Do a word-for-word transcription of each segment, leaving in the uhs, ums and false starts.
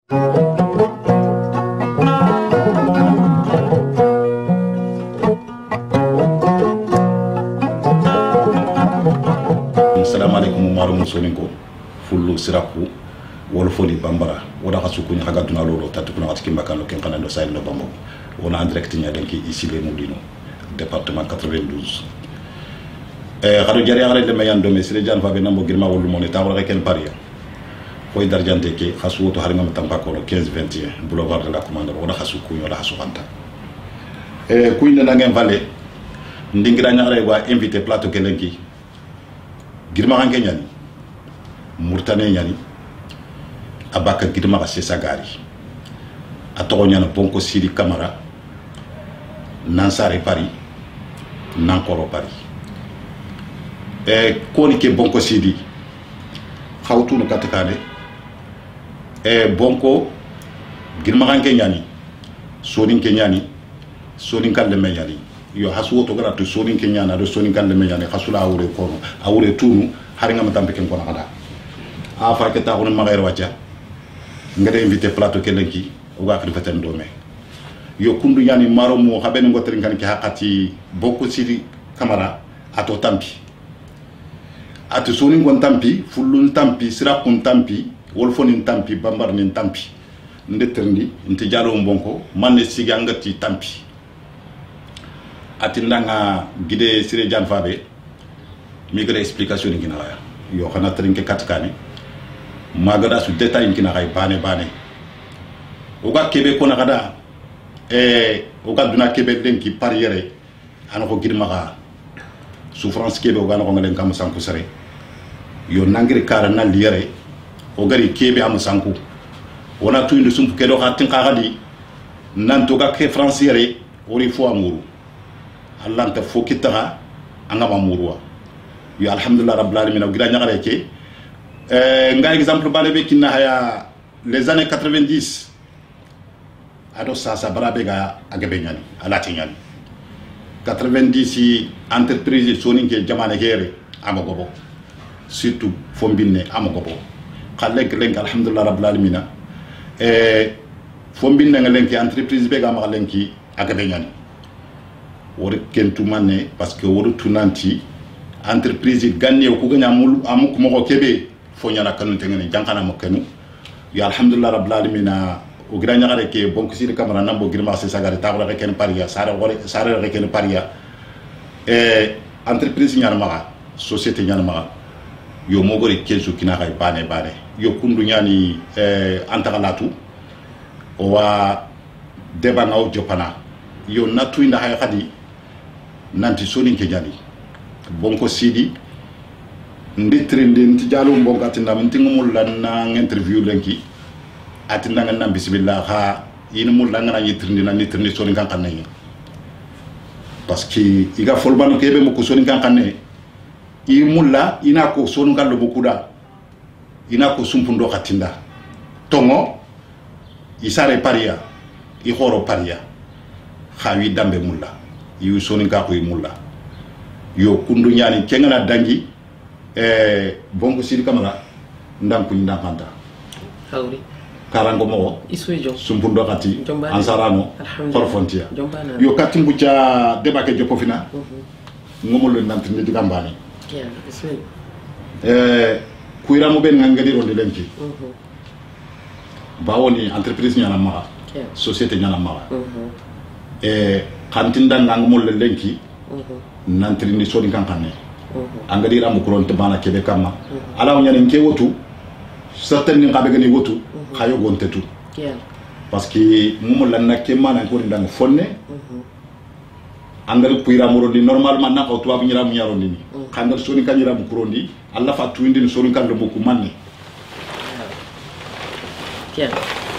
Assalamu alaikum marum soninko fullu siraku wolfoni bambara wada khasuku ni haga duna lolo tatukuna watiki mbakano ken kanando sayno bambo on en direct nya denki ici les Moulineaux département quatre-vingt-douze eh khado jari agare le mayan do mesre jan fa be nambo girma wolu moni tawra ken paria koy darjante ke khasu woto harima tambako no quinze vingt et un boulevard de la commande wada khasuku ni wala khasu fanta eh kuyna ngem vale ndingira ñaare wa invité plateau kelenki girma hanke ñani murtane ñani abaka girma ka sesa gari atogo ñana bonko siri camara nansare Paris nankoro Paris e koni ke bonko sidi xawtu no katakane e bonko girma hanke ñani sonin ke ñani sonin kan le ñani yo hasu to gara to sonin ke ñana do sonin kan le ñani hasula awre kono awre tunu hari ngam tambe ken kono kada a fa ke ta hono magayro wacca ngade invité plateau kelenki o ga fi faten do me yo kundu ñani maro mo haben ngotere kan ki hakati bokko sidi camara ato tampi ato sonin gon tampi fullun tampi sirakun tampi wolfonin tampi bambar nin tampi ndetterndi nti jalo mbonko manne sigi angati tampi atindanga gide sire jan fabe mi gade explication ngina waya yo xana trinke katkane magada su detail ngina kay bane bane o ga kebe ko nakada e o ga duna kebe denki par yere anako girmaga souffrance kebe o ga nako ngalen kam sanku sare yo nangire kara na liyere o gari kebe am sanku wona tuyinde sumpu kedo hatin qagadi nanto ga ke france yere ori fo amuru Allah ta fo kitaga anga mamurwa yo alhamdulillah rabbil alamin gira ñagare ke euh nga exemple balé be kinna haya les années quatre-vingt-dix ado sa sa barabe ga agabe ñani alati ñani quatre-vingt-dix yi entreprise soninke jamane gere amagobo surtout fombinne amagobo xalek lenk alhamdulillah rabbil alamin euh fombinne nga lenki entreprise be ga ma lenki agabe ñani wori kentu manne parce que wori tunanti entreprise ganne ko ganya mul amuk moko kebe fo nyana kanu tengene jankana mo kanu ya alhamdulillah rabbil alamin o gira nyagare ke bonko sir camera nambo girma se sagare tabra ken paria sare wori sare ken paria e entreprise nyana maga société nyana maga yo mogori kesu kina kay bane bane yo kundu nyani e antagalatu o wa deba ngaw jopana yo natu inda hay khadi nanti sonin ke jani bonko sidi nditrinde nti jalo bonko atinda mtingumul na interview lenki atinda ngana bismillah ha yin mul la ngana yitrinde na nitrinde sonin kan kanne parce que iga folbano kebe mo ko sonin kan kanne i mulla ina ko sonin kan lo bokuda ina ko sumpundo katinda tongo isare paria i horo paria khawi dambe mulla yu sonin ka ko mulla yo kundu nyani kengana dangi eh bonko sidi camara ndam ku ndakanta hawri karango mo isujo sumpundo kati ansarano korfontia yo katimbu cha debake joko fina ngomolo ndam tinde digambani eh kuira mo ben ngangadi ronde lenki bawoni entreprise nyana ma société nyana ma eh kantinda nangmol le lenki nantri ni sodi kankane angadi ram ko ron te bana kebe kama ala nyani nke wotu certaine ni ngabe gani wotu khayo gontetu parce que mumo lan nakke mana ko ndang fonne angal puira morondi normalement na ko tuwa nyira mu nyaro ni kangal sodi kanyira mu kurondi alla fa tuindi ni sodi kan do boku manni Bien.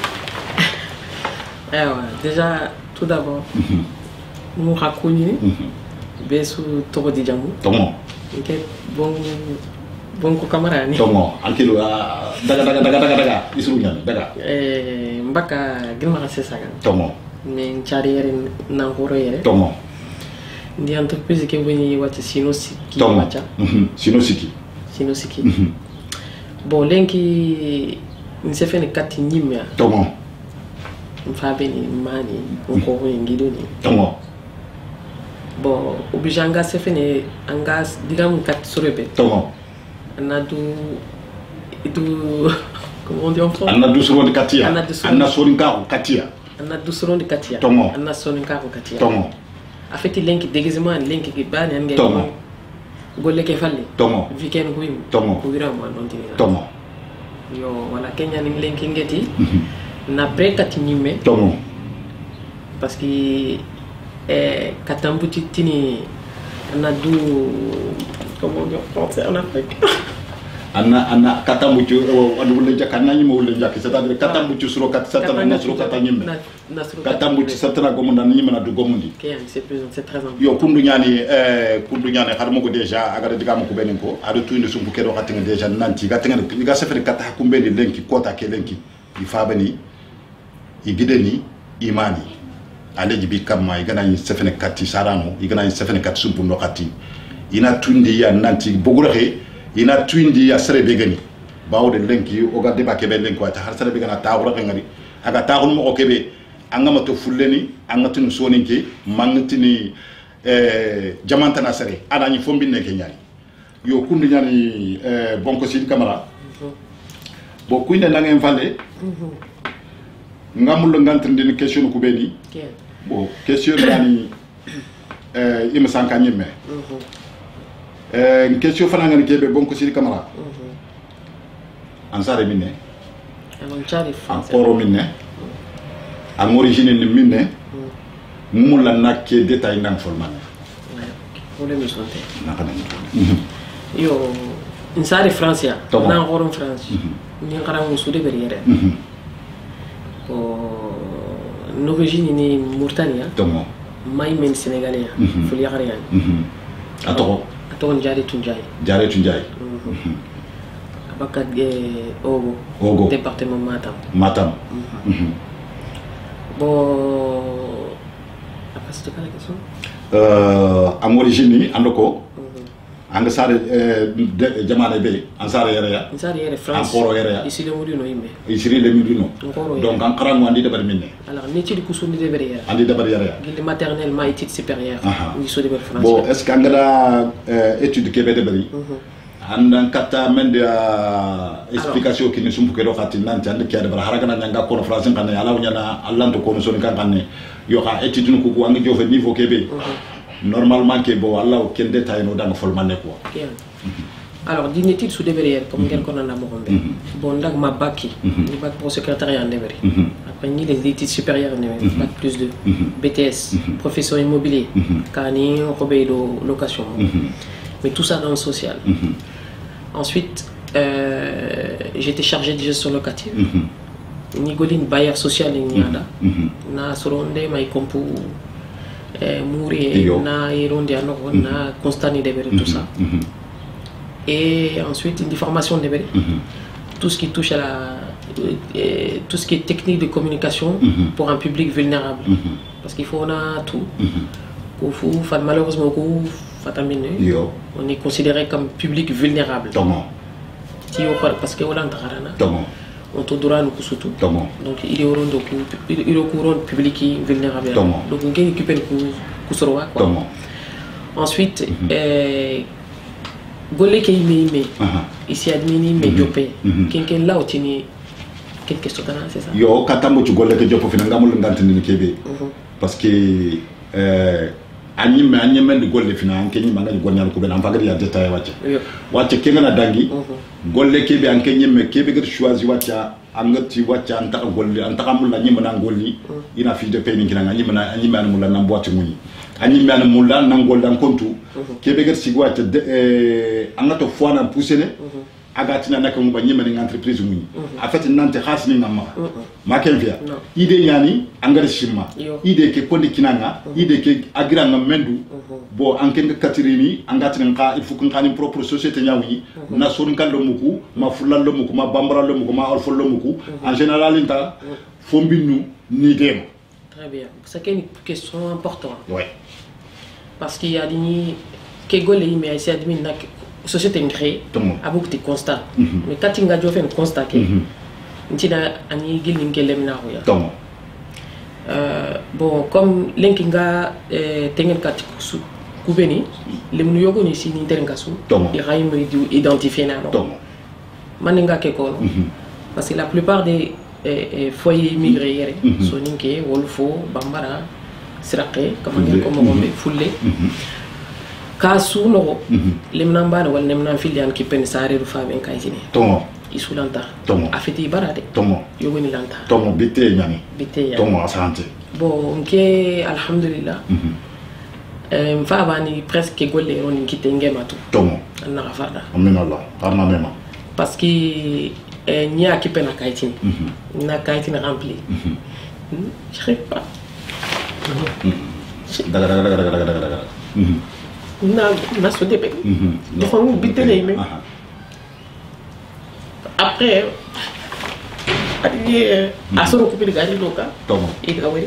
Alors, déjà, tout d'abord, nous raconter, bien sûr, Toro di Django. Tomo. Ok, bon, bon camarade. Tomo. Ankilo, daga daga daga daga daga. Isurunya, daga. Eh, mbaka gilma sesaga. Tomo. Mais chariere na horo yere. Tomo. Ndi entreprise ke woni wati Sinosiki. Tomo. Sinosiki. Sinosiki. Bon, lenki Ni se fait kati nyimya. Tongo. Mfabe ni mani nkoro ngido ni. Tongo. Bon, obligé anga se fait ne anga digam kati sorebe. Tongo. Ana du du comment on dit en français? Ana du soron de katia. Ana du soron. Ana soron ka katia. Ana du soron de katia. Tongo. Ana soron ka katia. Tongo. A fait il link déguisement link ki bani anga. Tongo. Golle ke falle. Tongo. Weekend kuim. Tongo. Kuira mo non tini. Tongo. Yo wala Kenya ni link ngeti. Na break kati nyime. Tongo. Parce que eh katambuti tini ana du comment on dit en français en Afrique. Anna anna katambuti adu wala jakana nyima wala jakki c'est-à-dire katambuti suro kat satana na suro katanyime. Na suro katambuti satana gomonda nyima na du gomondi. Okay, c'est plus c'est très important. Yo kundu nyani eh kundu nyani harmo ko déjà agara digam ko benen ko adu tuyni sumpu kedo khatinga déjà nanti gatinga ga sefere kata hakumbe ni lenki kota ke lenki ifabani igideni imani aleji bi kamma igana ni sefene katti sarano igana ni sefene katti sumpu no katti ina tundi ya nanti boguraxe ina tundi ya serebe gani bawde lenki o gadde ba kebe lenki wata har serebe gana taawra ngari aga taawul mo kebe angama to fulleni angatinu soninki mangtini eh jamantana sere adani fombi neke nyani yo kundu nyani eh bonko sid camara bo kuyne nangem falle ngamul ngantinde ni question ko beni bon question dani euh ima sanka nyime euh question fana ngani kebe bonko sidi camara ansare minne alon chari français encore minne en origine ni minne mulla nakke détail ndang folman pour le misonte nakana yo insare français Tomo. na horon france ni ngara musude beriere l'origine ni Mauritanie Tongo. may men sénégalais fuli xariyan atoko atoko jari tunjay jare tunjay abaka ogo Ogo. département Matam Matam bon après c'était quoi la question euh en origine ni andoko anga sare jamana be ansare yere ya insare yere France Encore yere ya. ici le modi no yimbe isiri le midino Encore yere. donc en karam wandi debar minne alors l'étude kusuni de beriere andi debar yere ya guilde maternelle ma étude supérieure Aha. ni so de ber France bon est ce que angada étude kebe debari andan kata mende explication ki ni sumpu kedo khati nanti ande kiade bar haragana nyanga kono france kan ala nyana allanto kono soni kan kan yo ka étude ko ko angi jofe niveau kebe normalement ke bo Allah o ken détail no dang folmane quoi okay. Alors d'une étude sous devrière comme quel qu'on en a morombe bon ndag ma bac ni bac pour secrétariat en devri après ni les études supérieures ne bac plus de B T S professeur immobilier kani robelo location mais tout ça dans le social ensuite euh, j'étais chargé de gestion locative ni golin bailleur social ni ada na soronde may kompu eh, mouri na ironde ano na constani devri tout ça et ensuite une formation de tout ce qui touche à la euh, tout ce qui est technique de communication mm-hmm. pour un public vulnérable mm-hmm. parce qu'il faut on a tout mm-hmm. malheureusement on est considéré comme public vulnérable parce que on te doit nous surtout donc il est au rond il est au courant public vulnérable donc on gagne récupérer quoi ensuite Golé qui me ici admini me jopé quelqu'un là où tu n'es quelque chose comme ça c'est ça yo katambo tu golé que jopo fina ngamul ngantini ni kebe parce que euh anyi me anyi men golé fina anke ni manga gonyal ko ben amfagari ya détail wacce wacce kenga na dangi golé kebe anke ni me kebe gar choisi wacca angati wacca anta golé anta kamul la nyima na ngoli ina fi de payni kinanga nyima na anyi man mulla na boîte muni anyi man mulla na ngol dan kontu kebe gar sigwa ta euh angato foana poussene agatina nakamu ba nyima ni entreprise muni en fait nante khasni ngama ma ken via ide nyani angara shimma ide ke kondi kinanga ide ke agira ngam mendu bo anke ngatirini angatina nka il faut qu'on ait une propre société nyawi na sorun kan lo muku ma fulal lo muku ma bambara lo muku ma alfol lo muku en général inta fombinu ni dem très bien c'est une question importante ouais parce qu'il y a des que golé mais c'est admin nak société créée a beaucoup de constats mais quand tu as fait un constat que ntina ani gilin gelem na ya tomo euh bon comme lenkinga euh tengen kat su kubeni lemnu yogo ni sini terenga su i raymo identifier na no tomo maninga ke ko parce que la plupart des euh, foyers immigrés yere soninke wolfo bambara siraqe comme ngel ko mo fulle kasu no lemna mbana wal nemna filian ki pen sare ru fami en kaytini tomo isulanta tomo afeti barade tomo yogoni lanta tomo bitte nyani bitte tomo asante bon nke alhamdulillah euh mfa bani presque golle on kite ngema tu tomo na rafada amina allah arna mema parce que euh nya ki pen kaytini na kaytini rempli je sais pas daga daga daga daga daga daga na na so debe il faut vous bitte les mais après adiye asoro ko bi gari loka tomo ida wari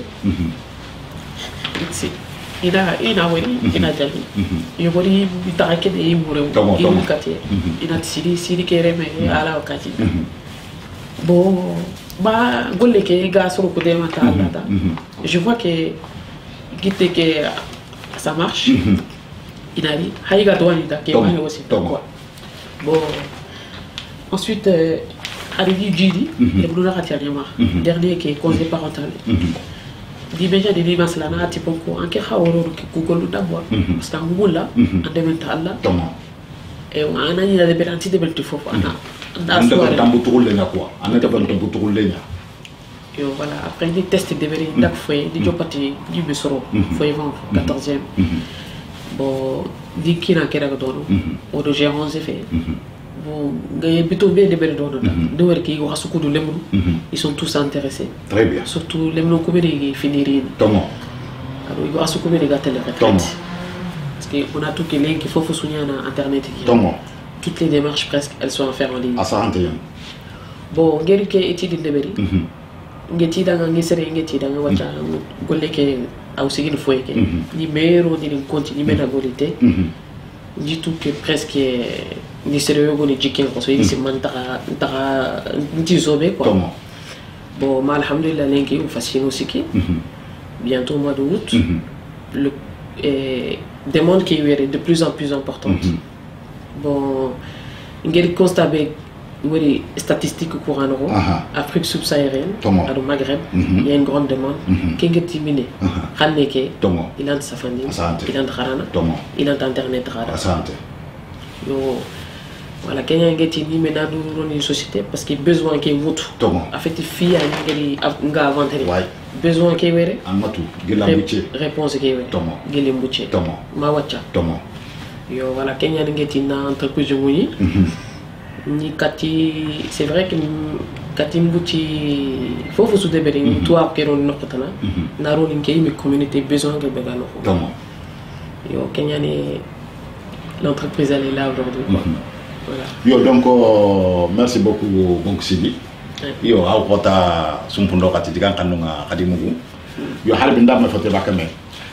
itsi ida ina wari ina jali yo bari bi taake de yimure tomo kati ina sidi sidi kere me ala wakati bon ba golle ke ga asoro ko de mata ala je vois que gite que ça marche il a dit haïga douani da ke mani aussi quoi bon ensuite euh, arrivé Jidi le boulot là à Niama dernier qui est conseiller parental di beja de li maslana ati ponko anke khawro ki google d'abord parce que ngula andementa alla et on a ni la liberté de belti fofu ana anda ko tambu tugul lenya quoi ana de ban tambu tugul lenya yo voilà après des tests de vérité dak foy di jopati di besoro foy vingt quatorzième bon di kina kera ko dono o do j'ai onze fait bon gaye bito be de bel dono de wer ki wax ko do lemru ils sont tous intéressés très bien surtout lemru ko be de finir tomo alors yo asu ko be de gatel retraite parce que on a tout que link il faut faut souligner na internet qui tomo toutes les démarches presque elles sont à faire en ligne asante bon ngeri ke étude de beri ngeti danga ngisere ngeti danga wacha golle ke au sigil foye ke ni mero ni continue mena golite du tout que presque ni sérieux go ni jiken ko so yi si man tara tara nti zobe quoi bon ma alhamdulillah lenki ou fascine aussi qui bientôt au mois d'août le eh, demande qui est de plus en plus importante bon ngel constater oui, statistiques courant euro, Afrique subsaharienne, au Maghreb, il y a une grande demande. Qui est timide, Haneke, il a sa famille, il a Harana, il a internet Rada. Voilà, Kenya est timide, mais dans une société parce qu'il y a besoin qu'il y ait votre. En fait, il y a un gars avant besoin qu'il y ait réponse qu'il y ait Gilimbuche, Mawacha. Yo, voilà, Kenya est une entreprise de Mouni. Ni kati c'est vrai que kati mbuti fofu su debere toi que on nokotana na ro linke mi communauté besoin de begano comment yo Kenya ni l'entreprise elle est là aujourd'hui voilà yo donc euh, merci beaucoup donc Sidi yo aw kota sumpundo kati digan kanunga kadi mugu yo harbi ndam fa te bakame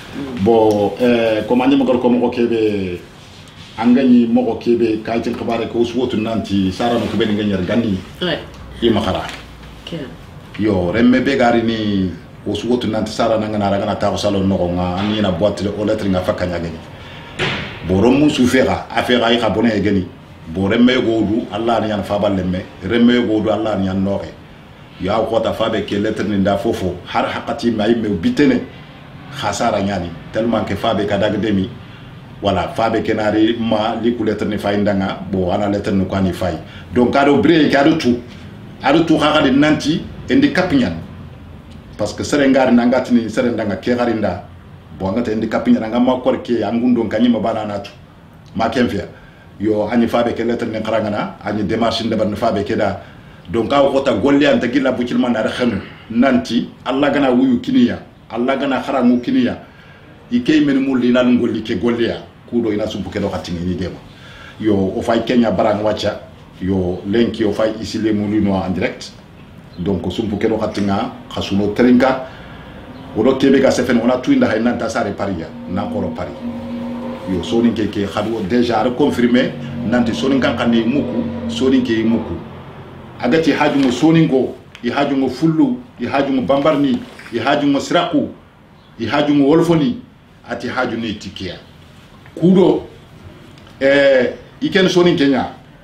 bo euh comment ni magor ko mo kebe angani moko kebe kaytin xabare ko suwotu nanti sarano ko ben ngani gandi ouais yi makara okay yo remme be gari ni o suwotu nanti sarana ngana raga na ta ko salon no nga ani na boîte o lettre nga fakanya gani borom mu sufera affaire ay xabone gani bo remme godu allah ni yan fabal lemme remme godu allah ni yan noxe ya ko ta fabe ke lettre ni nda fofo har haqati may me bitene khasara nyani tellement que fabe ka dag demi voilà fabe kenari ma liku lettre ni fay ndanga bo ana lettre ni kwani fay donc ado bre ado tout ado tout xaxali nanti endi kapinyan parce que sere ngari nangati ni sere ndanga ke garinda bo ngata endi kapinyan nga ma korke angundo kanyima bana natu ma kemfia yo ani fabe ke lettre ni qarangana ani démarche ndeba ni fabe keda donc aw xota golle anta gilla bu cilman na xenu nanti alla gana wuyu kiniya alla gana xarangu kiniya ikay men mulli nan ngolli ke golleya kudo ina sumpu ke do xatingi ni dema yo o fay Kenya barang wacha yo lenki o fay ici les moulino en direct donc sumpu ke do xatinga xasuno trinka o do kebe ga sefen on a tout inda hay nanta sare paria nan ko Paris yo soni ke ke xadu déjà reconfirmé nanti soni kan kan ni muku soni ke muku agati haju mo soni go i hajungo fullu i hajungo bambarni i hajungo siraku i hajungo wolfoni ati hajuni tikia kudo eh iken sonin kenya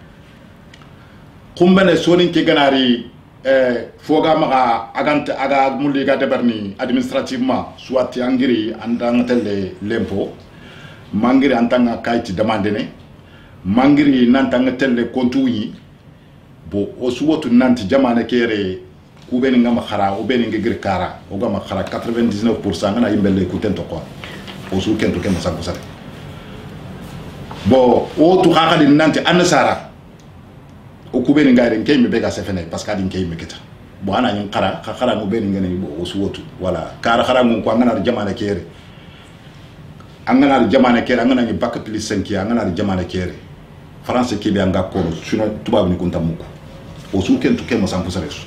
kumbene sonin ke ganari eh foga maga agante aga mulli ga debarni administrativement soit angiri andang telle lempo mangiri antanga kayti demandene mangiri nantanga telle kontuyi bo osuwotu nanti jamane kere kubeni ngama khara o beni ngir kara o gama khara quatre-vingt-dix-neuf pour cent ngana yimbele ku tento ko osu kento ken sanko sare bo o tu khakadi nanti annasara o kubeni ngare ngemi bega sefene parce que adin kemi kita bo ana nyin khara khara mo beni ngene bo osuwotu wala kara khara ngun ko ngana jamane kere angana jamane kere angana ngi bac plus cinq ya angana jamane kere France kebe anga ko suna tubabu ni kunta muko osu kento ken mo sanko sare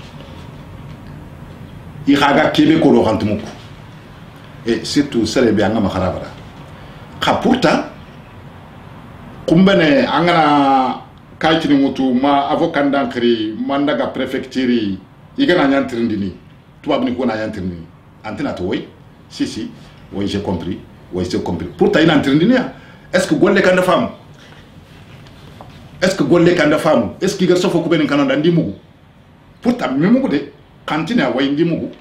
i khaga kebe ko do xantumuko et surtout sere be anga makharabara kha pourtant kumbene angana kaytini mutu ma avocat dankri mandaga préfecture igana nyantrindini tubabu ni ko na nyantrindini antena to way si si way j'ai compris way j'ai compris pourtant il nyantrindini est-ce que golle kan da fam est-ce que golle kan da fam est-ce que gar sofo ko ben kananda ndimugo pourtant memugo de kantine way ndimugo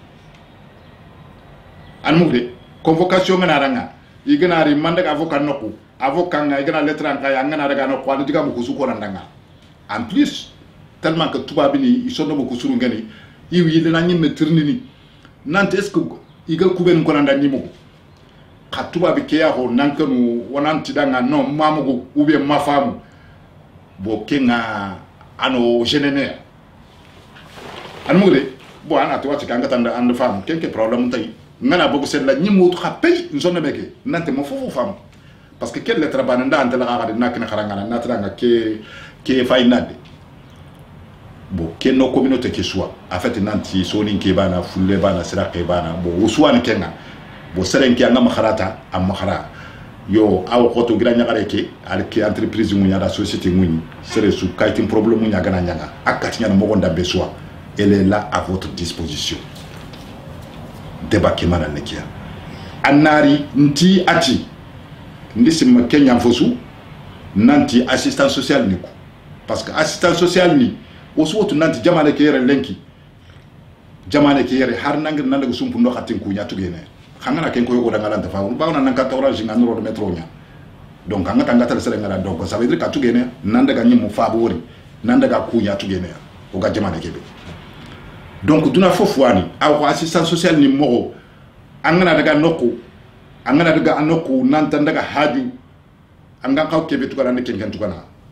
an mugde convocation ngana ranga igana ri mandaga avocat nokku avocat nga igana lettre nga ya ngana daga nokku an diga muko suko ndanga en plus tellement que tuba bi ni isondo muko suru ngani yiwi le na nyimme ternini nante est ce que igal kuben ko nanda nyimugo ka tuba bi ke ya ho nankanu wonanti danga non mamugo ou bien mafamu bo kenga ano genene an mugde bo ana to wati kanga tanda and fam kenke problème tay ngana bogo sen la nyimu to xapay zone beke nante mo fofu fam parce que quelle lettre bananda ante la xara nakna xarangana natranga ke ke faynade bo kenno communauté qui soit en fait nanti sonin ke bana fulle bana siraqe bana bo uswan kenga bo serenki anga makharata am makhara yo aw khoto gira nyagare ke al ke entreprise mu nyada société mu sere su kaytin problème mu nyaga na nyaga akati nyana mo gonda be soit elle est là à votre disposition débat qui mana nekia anari nti ati ndisim Kenya fosu nanti assistant social niku parce que assistant social ni osuwotu nanti jamane ke yere lenki jamane ke yere har nangir nandaga sumpu ndo khatin ku nyatu gene khangana ken ko yogo da ngalanta fa bawna nan ka orange ngano ro metro nya donc anga tanga tale sele ngala donc ça veut dire ka tu gene nandaga nyimu fa bo wori nandaga ku nyatu gene o ga jamane ke be donc duna fofu wani aw assistant social ni mo angana daga nokku angana daga anoku nanta daga haju anga kaw kebe tukana ne kenken tukana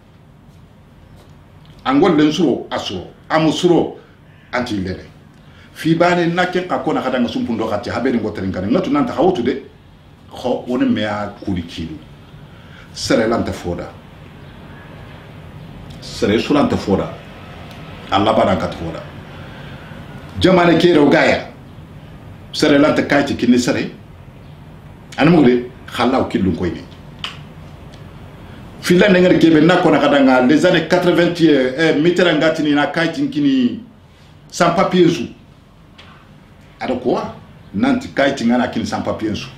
angol len suro asuro amusuro anti lene fi bane naken ka kona kada ngasum pundo khati habere ngotere ngane ngatu nanta hawtu de kho wona mea kuli kilu sere lanta foda sere sulanta foda alla barakat foda jamane kero gaya sere lanta kayti kinni sere anamugde khalaw kilu koyni fila nengari kebe nakona kadanga les années quatre-vingt eh mitera ngatini na kayti kini sans papier sou ado quoi nanti kayti ngana kini sans papier sou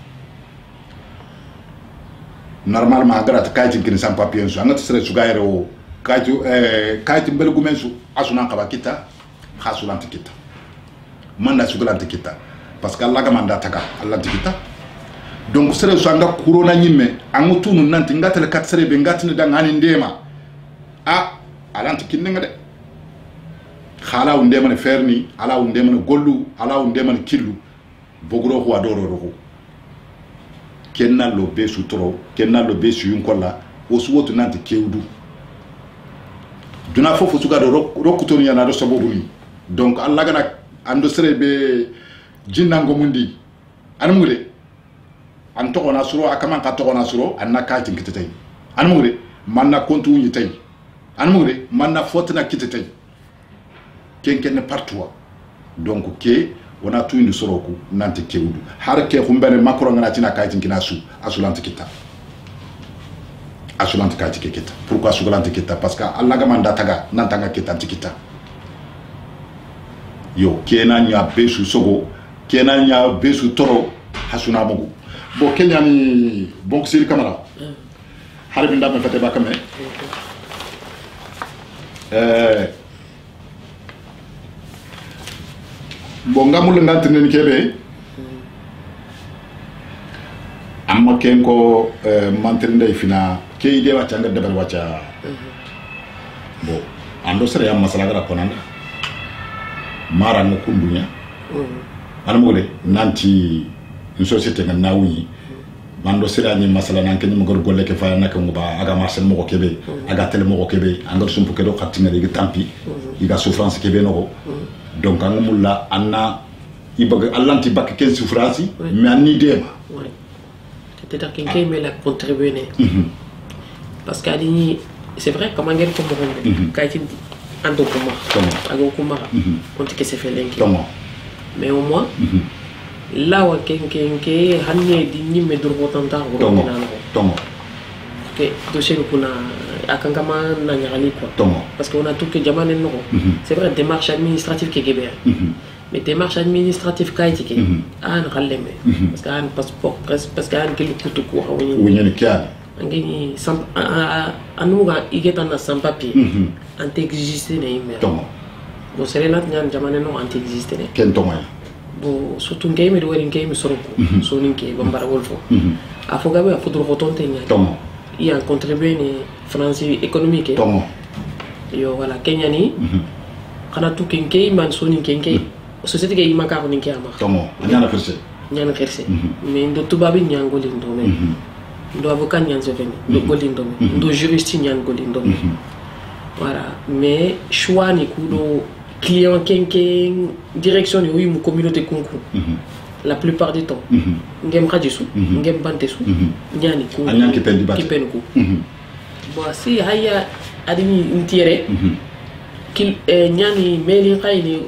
normalement grata kayti kini sans papier sou angati sere sugayre o kayti eh kayti mbel gumensu asuna kaba kita khasulanti kita manda sugulanti kita parce que Allah ga manda taka Allah tikita donc sere so anga kurona nyimme angutunu nanti ngatele kat sere be ngatini dangani ndema a alanti kinninga de khala u ndema ne ferni ala u ndema ne gollu ala u ndema ne killu bogro ko adoro ro kenna lo be su tro kenna lo be su yunkola o su wotu nanti kewdu duna fofu suga do rokutoni yana do sabobu ni donc Allah gana ando sere be jinnango mundi anmude an tokona suro akaman ka tokona suro anna kayti kitay anmude manna kontu ni tay anmude manna fotna kitay kenken partout donc ke wona tuindi soro ko nanti kewdu har ke xumbene makro ngana tina kayti kina su asulanti kita asulanti kayti kita pourquoi asulanti kita parce que Allah ga manda taga nantanga kita kita yo kena nya besu sogo kena nya besu toro hasuna mogu bo kenya ni bonk sir kamara harbi ndam fate ba kamé euh bo ngamul ngantene kebe amma ken ko mantende fina ke ide wa tanga debal wacha bo ando sere yam masala gara konanda mara no kundunya ana mo de nanti une société nga nawuni mando sere ani masala nan ken mo gor golle ke fa nak mo ba aga marché mo ko kebe aga tel mo ko kebe angal sumpu ke do khatinga de tampi iga souffrance kebe no donc an mulla anna ibaga allanti bak ken souffrance mais anni dema c'est-à-dire qu'il met la contribuer parce que c'est vrai comment dire comme on quand il en document ago kuma on dit que c'est fait l'inquiet mais au moins là où quelqu'un qui est hanné di ni me dur autant temps que dossier kuna akangama na nyali quoi parce qu'on a tout que jamane no c'est vrai démarche administrative qui est mais démarche administrative qui est an ralleme parce que un passeport parce que un qui coûte quoi oui ni kia ngini sans anuga igeta na sans papier ante exister na email bon c'est là nyan jamane no ante exister ken to moy bon surtout ngame do wari ngame soroko so ninke bambara wolfo afogabe afudro hotonte nya il y a contribué ni français économique yo voilà Kenya ni kana tu kenke man so ni kenke société ke ima ka ni kiyama tomo nyana ferse nyana ferse mais ndo tubabi nyangoli ndo me ndo avocat nyanzo veni ndo goli ndo me ndo juriste nyangoli ndo me voilà mais choix ni kudo client kenke direction ni oui mu communauté kunku la plupart du temps ngem khadisu ngem bantesu nyani ku anyan ki pendi bat ki penku bo si haya adini ntiere kil nyani meli khayni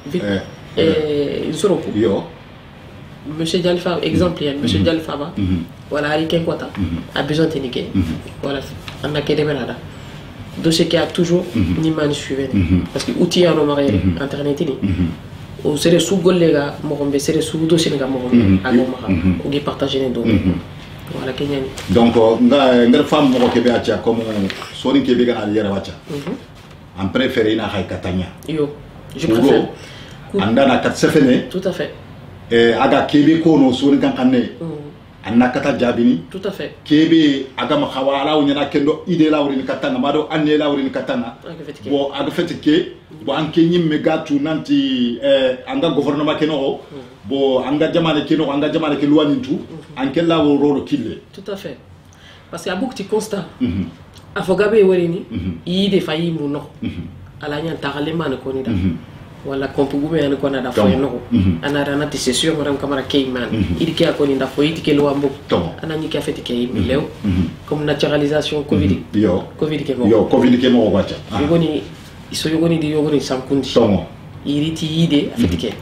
eh zoroku yo monsieur Jalfa exemple monsieur Jalfa ba voilà ari ken kota a besoin de niquer voilà on a que des malades dossier qui a toujours ni man suivi parce que outil en marié internet ni o sere su golle ga mo gombe sere su dossier ga mo gombe agoma ko gi partager les données voilà Kenya donc nga ngar fam mo ko kebe acha comme soni kebe ga ali yara wacha en préféré ina hay katanya yo je préfère andana kat sefene tout à fait eh aga kebe ko no soni kan kanne anna kata jabini tout à fait kebe aga ma khawala wona kendo ide lawri ni katanga mado anne lawri ni katanga bo aga fetike bo anke nyimme gatu nanti eh anga gouvernement keno bo anga jamane keno anga jamane ke luwani tout anke lawo rolo kille tout à fait parce qu'il y a beaucoup de constats afogabe werini ide fayi mu no ala nya tagale man ko ni da wala kompugume an ko na da foy no ana rana ti c'est sûr madame kamara keyman il ki akoni da foy ti ke lo ambo ana ni ka feti kay mi lew comme naturalisation covid yo covid ke yo covid ke mo wacha yogoni iso yogoni di yogoni sankundi tomo iriti ide feti ke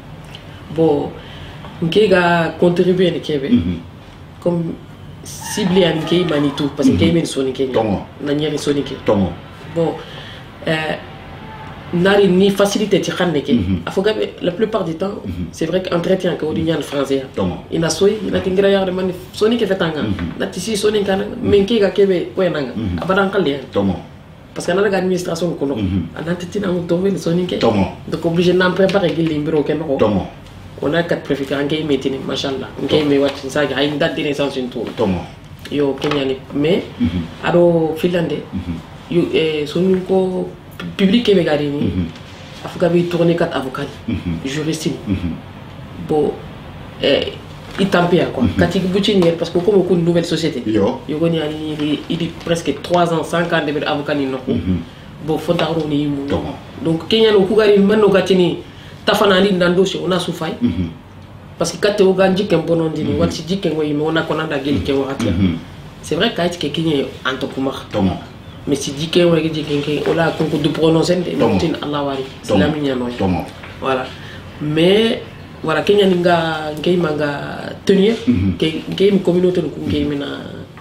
bo ngega contribuer ni kebe comme ciblé en kay manitou parce que kay men soni ke na nyari soni ke tomo bon euh nari ni facilité ti xamné ke afogabe la plupart du temps c'est vrai qu'entretien que odinian français ina soy ina tingira yar man soni ke fetanga nati si soni kan men ke ga kebe wenanga abadan khalé tomo parce que na la administration ko no anati tina mo tomber soni ke donc obligé d'en préparer gil limbiro ke no tomo on a quatre préfets en game metini machallah ngay me wat sa ga ay date de naissance une tour tomo yo Kenya ni mais ado finlandais yo eh soni ko public québécois ni afuka bi tourner quatre avocats juriste bon eh itampé quoi kati butini parce que comme une nouvelle société yo yo goni ali il est presque trois ans cinq ans de avocat ni no bon fondaro ni donc Kenya no kugari manno gatini tafana ni dans dossier on a soufay parce que kate o ganji ken bonon dini wat ci jiken ngoy mo na ko nanda gel ken watia c'est vrai kayit ke Kenya antokuma mais si dit que on a dit que on a concours de prononcer de Allah wari islamien non voilà mais voilà Kenya ninga ngey manga tenir que ngey communauté ko ngey mena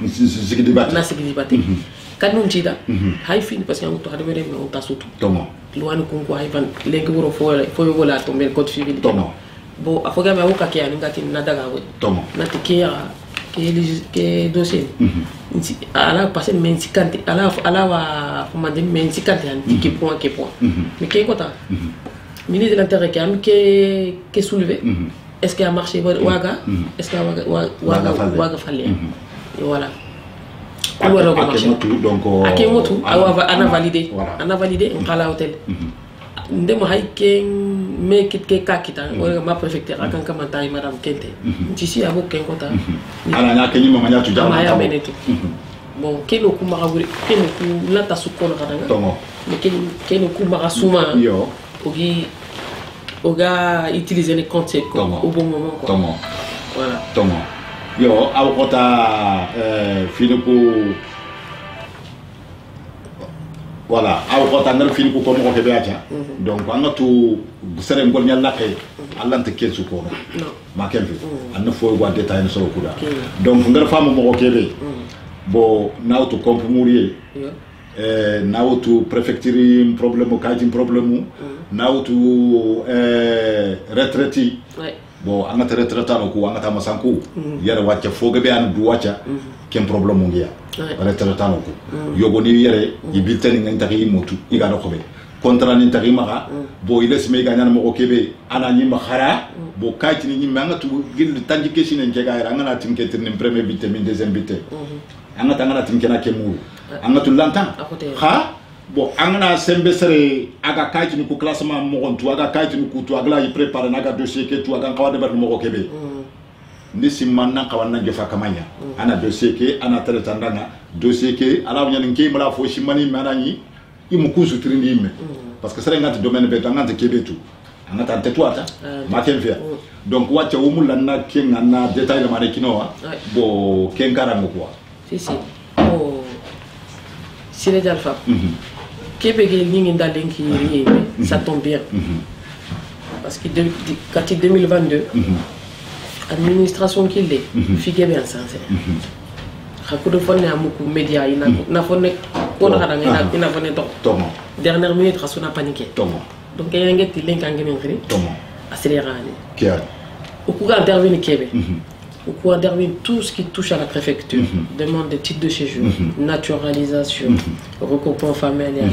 sigi débat na sigi débat kan non tida hay fin parce que on to hadere on ta surtout loin qu'on quoi Ivan l'enguro faut faut voilà tomber le code civil Tomo. Bon a foga ba uka ke ani ngati nadaga we Tomo. nati ke ya ke ke dossier nti ala passer men sikante ala ala wa komande men sikante anti ke point ke point mais ke kota ministre de l'intérieur qui a que que soulevé est-ce qu'il a marché waga est-ce qu'il a waga waga waga fallait et voilà on va recommencer donc à quel motu on a validé on a validé on a la hôtel ndemo hay ke me kit ke kakita o ma préfecture akan kamanta madame Kente ici abo ken kota ala nya kenyi mama nya tu jama ya menetu bon keno kuma gaburi keno ku lata sukono kadanga tomo mais keno keno kuma gasuma yo ogi oga utiliser les comptes au bon moment quoi tomo voilà tomo yo aw kota euh fini ko voilà aw kota ngal fini ko ko mo ko be atia donc anga tu sere ngol nyalla kay allante kensu ko non ma ken fi an fo go détail no so ko da donc ngal famo mo ko kebe bo nawtu komp mourier euh nawtu préfecture problème ka tin problème nawtu euh retraité bon anga retraité no ko anga ta masanku yara wacca foga be an du wacca ken problème ngiya retraité no ko yogo ni yere yibiltani nganta ki motu iga do xobe contrat ni tagi maka bo ile sime ga nyana mo kebe ana ni mahara bo kaiti ni manga tu gil tanji kesi ne kega anga na tim ketir ni premier bité min deuxième bité anga tanga na tim kena kemu anga tu lantan ha bon anga na sembe sere aga kaiti ni ku classement mo gontu aga kaiti ni ku tu agla yi préparer naga dossier ke tu aga kawade bar mo kebe ni simanna kawanna jofa kamanya ana dossier ke ana tretandanga dossier ke ala nyani ke mala fo shimani manani imu kusu trindi ime parce que c'est un domaine beto ngante kebetu ngata ante tuata ma kenfia donc wacha umula na kenga na detail la marekinoa bo kenkara ngokwa si si oh Siré d'Alpha kebe ke ningi ndalenki yiri ça tombe bien parce que quand deux mille vingt-deux administration qu'il est figue bien sensé hakuna fone amuku media ina na fone kona kada ina ina fone to tomo dernière minute rasuna paniqué tomo donc il y a un gars qui link en ngiri tomo accélérani qui a au cours intervenir kebe au cours intervenir tout ce qui touche à la préfecture demande de titre de séjour naturalisation regroupement familial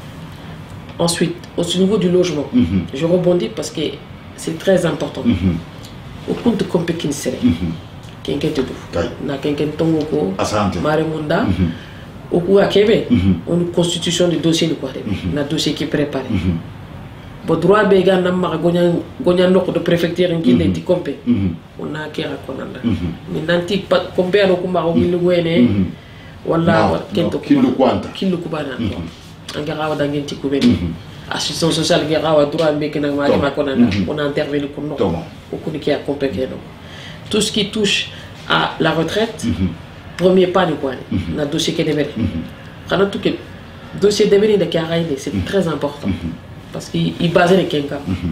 ensuite au niveau du logement je rebondis parce que c'est très important au compte compétent serré quelqu'un te do na quelqu'un tongo ko mare munda au coup à Québec une constitution de dossier de quoi na dossier qui préparé bo droit be ga na ma gonya gonya ndoko de préfecture ngi le ti compé on a kera konanda ni nanti pas compé no kuma ko ngi wene wala kento kilu kwanta kilu kubana anga rawa da ngenti ko be assistance sociale ga rawa droit be ke na ma ma konanda on a intervenu pour non au coup qui a compé que non tout ce qui touche à la retraite, mm-hmm. premier pas de quoi, mm-hmm. dans le dossier qui est développé. Quand tout le dossier développé de Karaïne, c'est mm-hmm. très important mm-hmm. parce qu'il base les Kenka.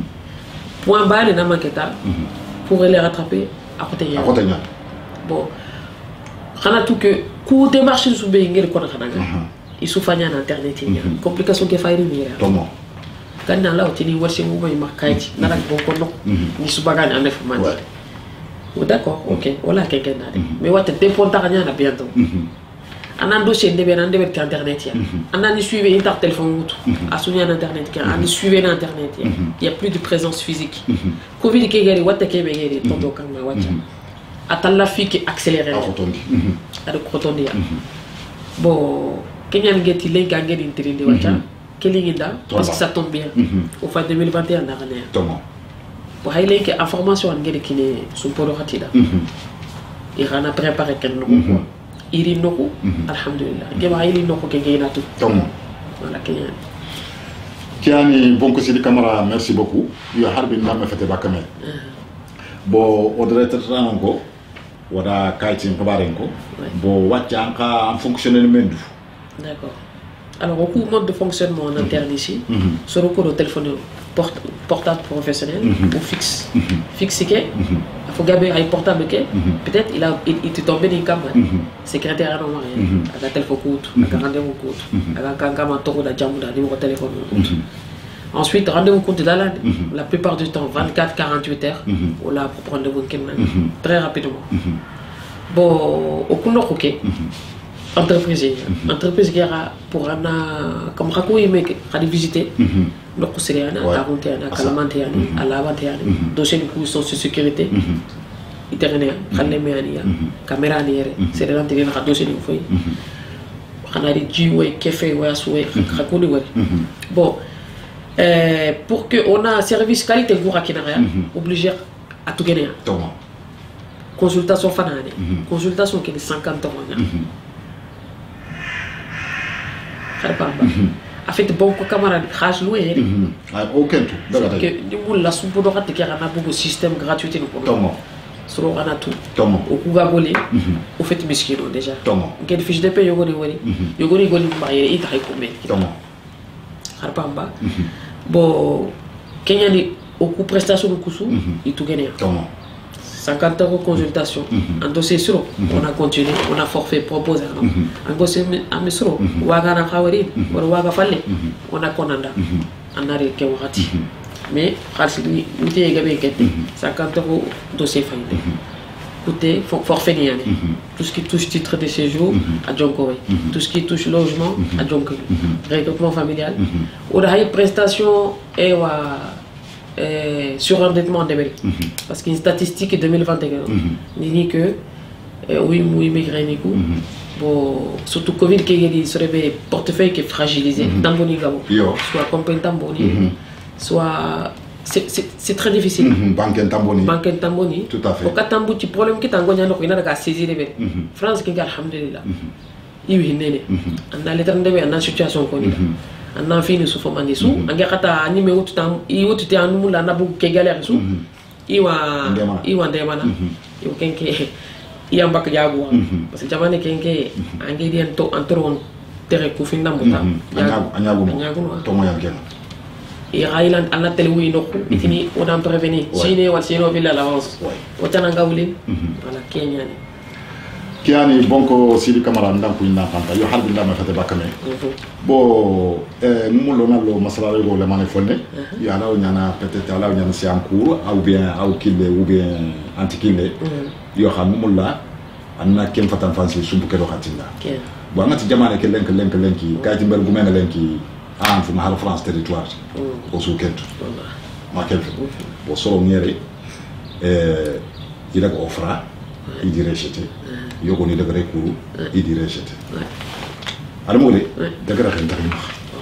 Point bas, les Namaketa, pour les rattraper à côté de bon, quand tout que coup de marché sous Béingé, le Kona Kanaga, il souffre en internet, complication qui fait une Comment quand là, on tient une version où il marque Kaiti, n'a pas bon qu'on il se bagarre en neuf mois. D'accord, ok, voilà quelqu'un d'autre. Mais ouais, t'es dépontant rien à bientôt. On a un dossier de bien, on a internet. On a suivi un téléphone, à souvenir internet, on a suivi internet. Il n'y a plus de présence physique. Covid qui est guéri, what est guéri, tonton Kama, watcha. Attends la fille qui accélère. À le crotondia. Bon, Kenyan get il est gagné d'intérêt de watcha. Quel est là? Parce que ça tombe bien. Au fin deux mille vingt et un, on a rien. Pour aller que information en guerre qui n'est sous pour le ratida. Il en a préparé qu'elle nous. Il est nous, alhamdulillah. Il va aller nous que gagne tout. Voilà qu'il y a. Kiani bon que c'est des camarades, merci beaucoup. Il y a harbin n'a pas fait de bakame. Bon, au directeur encore, voilà kaitin kabarenko. Bon, watcha en fonctionnement. D'accord. Alors, au mode de fonctionnement en interne ici, sur le cours de téléphone porte, portable professionnel ou fixe. Fixe, c'est il faut garder un portable, peut-être il a il te tombé des câbles. Secrétaire non rien. Avec téléphone court, avec rendez-vous court, avec un caméra tour de jambe, numéro téléphone. Ensuite, rendez-vous compte de la, la plupart du temps, vingt-quatre à quarante-huit heures, on l'a pour prendre rendez-vous très rapidement. Bon, au coup, ok. Entreprise, entreprise qui a pour un comme Rakoui, mais à visiter, le conseil, à quarante, à quarante, à la vingt et un, dossier de cours de sécurité, internet, caméra, c'est l'intérieur de dossier de feuille. On a des jiway, café, ouais, souhait, Rakoui, ouais. Bon. Euh, pour qu'on ait un service qualité pour Akinarea, obligé à tout gagner. Consultation fanane, consultation qui est cinquante euros. En fait, bon, camarade, crash loué. Aucun tout. Parce que nous, la soupe d'orat qui a un beaucoup de système gratuit. Sur on a tout. Au coup gagolé, au fait, miskin déjà. Quelle fiche de paie, yogoni, yogoni, yogoni, marié, il t'a recommandé. Harpamba. Bon, Kenya ni au coût prestation de Koussou, il tout gagné. cinquante euros consultation. En dossier sur, on a continué, on a forfait proposé. En dossier à Mesro, Wagana Kawari, Waga Fale, on a Konanda, en arrêt Kewati. Mais, Rassi, nous t'es cinquante euros dossier faillé. Écoutez, forfait niane. Tout ce qui touche titre de séjour à Djonkowe. Tout ce qui touche logement à Djonkowe. Regroupement familial. On a une prestation et surendettement en début. Parce qu'une statistique deux mille vingt et un dit que oui, oui, immigré, bon, surtout Covid qui est sur le portefeuille qui est fragilisé, dans bon niveau, soit compétent bon soit c'est très difficile. Banque Tamboni. Banque Tamboni. Tout à fait. Au cas où le problème qui est en Gouagne, il y a saisir les France qui est alhamdulillah. Il y a une on a les trente on a une situation comme ça. On a fini sous forme de sous. On a gardé un numéro tout temps. Il y a tout un numéro là, on a beaucoup de galères sous. Il y a il y a des mana. Il y a quelqu'un il y a un bac d'agua. Parce que jamais quelqu'un a gagné un tour un tour terre coufin dans mon temps. Anyago. Tomo yangen. Et Rayland à la télé où il est on a prévenu. Chine ou Chine ville à l'avance. Autant en gaulé. Voilà Kenya. Kiani bonko sili kamara ndampu ina kanta yo halbi ndama fete bakame. Bo eh mulo na lo masala go le mané fonné. Ya la nyana peut-être ala nyana c'est en cours ou bien ou qu'il ou bien antikile. Yo xam mulla anna kem fatan fansi sumbu kedo khatinga. Bo ngati jamane ke lenk lenk lenki kayti mber bu mena lenki ah fu mahal France territoire au sous-kent ma kelfe bo solo ngere euh il a offra il dit rejeté yoko ni daga rekuru il dit rejeté ala mo le daga ra kan takima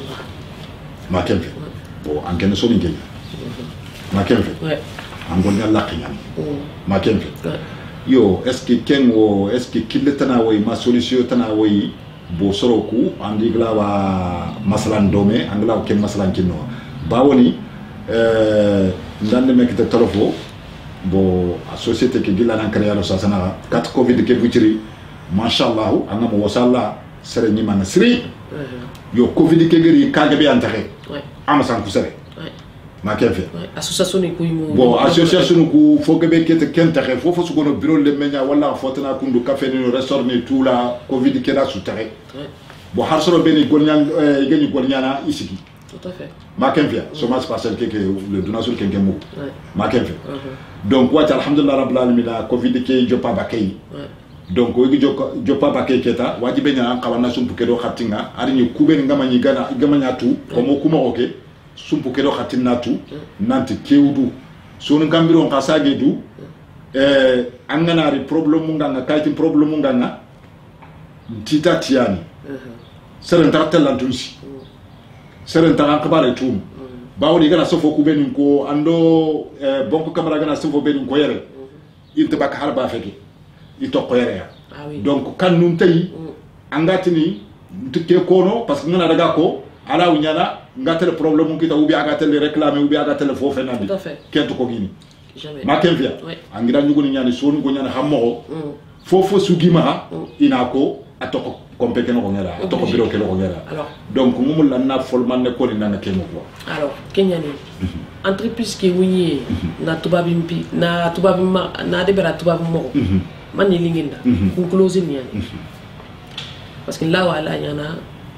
ma kelfe bo an ken so ngey ma kelfe an gon ya laqiyan ma kelfe yo est-ce que kengo est-ce que killetana way ma solution tana way bo soroku andi glawa masalan dome anglaw ken masalan kinno bawoni euh ndande mekete telefo bo a société ke gila nan kare yalo sasana kat covid ke futiri mashallah anga mo wasalla sere ni man sri yo covid ke gari kage be antare am san ku sere ma kefe association ni ku mo bo association ku foke be kete kentare fofo su gono bureau le menya wala fotana kundu café ni restaurant ni tout la covid ke la sutare bo har soro beni golnyang geni golnyana isiki tout à fait ma kefe so mas passer ke le donation ke ngemu ma kefe donc wa alhamdulillah rabbil alamin covid ke jopa bakay donc o gi jopa bakay keta wajibe nya kawana sumpu ke do khatinga ari ni kubeni ngama ni gana ngama nya tu ko mo kuma oke sumpu kedo khatina tu nanti kewdu sonu gambiro ka sage du eh anganari problème nganga kayti problème nganga tita tiani seren taratelantusi seren taran kabare tu bawni gana sofo ku benin ko ando bonko camara gana sofo benin ko yere inte bak harba feki ito ko yere ya donc kan num tay angatini tukke kono parce que ngana daga ko ala unyana ngatel problème kita ubi agatel réclamer ubi agatel fo fenandi kento ko gini jamais ma kenfia angira nyuguni nyani sonu ko nyana hammo fofo sugima inako atoko compétent ko ngara atoko biro ke ko ngara donc ngumul la na folman ne ko ni nanga kemo ko alors Kenya ni entreprise ki wunyi na tubabimpi na tubabima na debera tubabimo man ni linginda ku close ni yani parce que là wala yana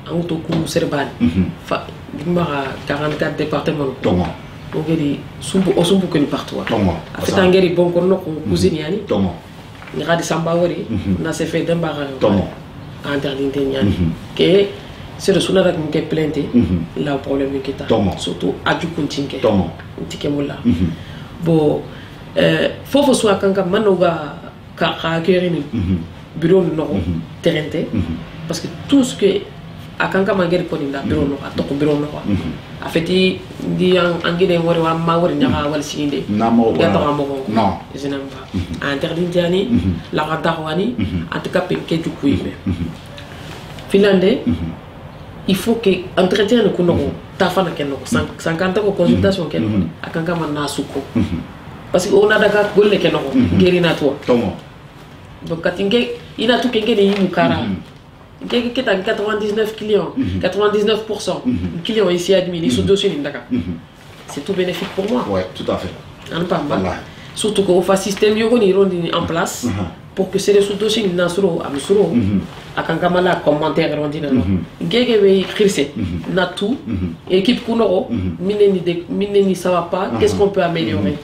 an to ku serbani fa dima quarante-quatre départements tongo o gedi sumbu o sumbu ko ni partout tongo afeta ngeri bon ko no cousine yani tongo ni radi samba wori na se fait demba tongo interdit yani que c'est le sonara qui me plainte là le problème qui est surtout aju kuntinke tongo ntike mulla bo euh fofo so akanga manoga ka ka ni bureau no terrente parce que tout ce que akanga mangeri ko ni la bureau no atoko bureau no a feti di angide wori wa ma wori nyaka wal sinde na mo ya to mo non je n'aime pas interdit yani la radawani en tout cas penke du kuibe finlandais il faut que entretien le kuno ta fana kenno cinquante ko consultation kenno akanga man na suko parce que on a daga golle kenno ngeri na to tomo donc katinge ina tu kenge ni mukara ngeke keta quatre-vingt-dix-neuf clients quatre-vingt-dix-neuf pour cent clients ici admis ils sont dossiers ni Dakar c'est tout bénéfique pour moi ouais tout à fait en pas mal surtout qu'on fasse système yogo ni rondi en place pour que c'est les sous-dossiers na suro am suro akanga mala commentaire rondi na ngeke be khirse na tout équipe kunoro mineni de mineni ça va pas qu'est-ce qu'on peut améliorer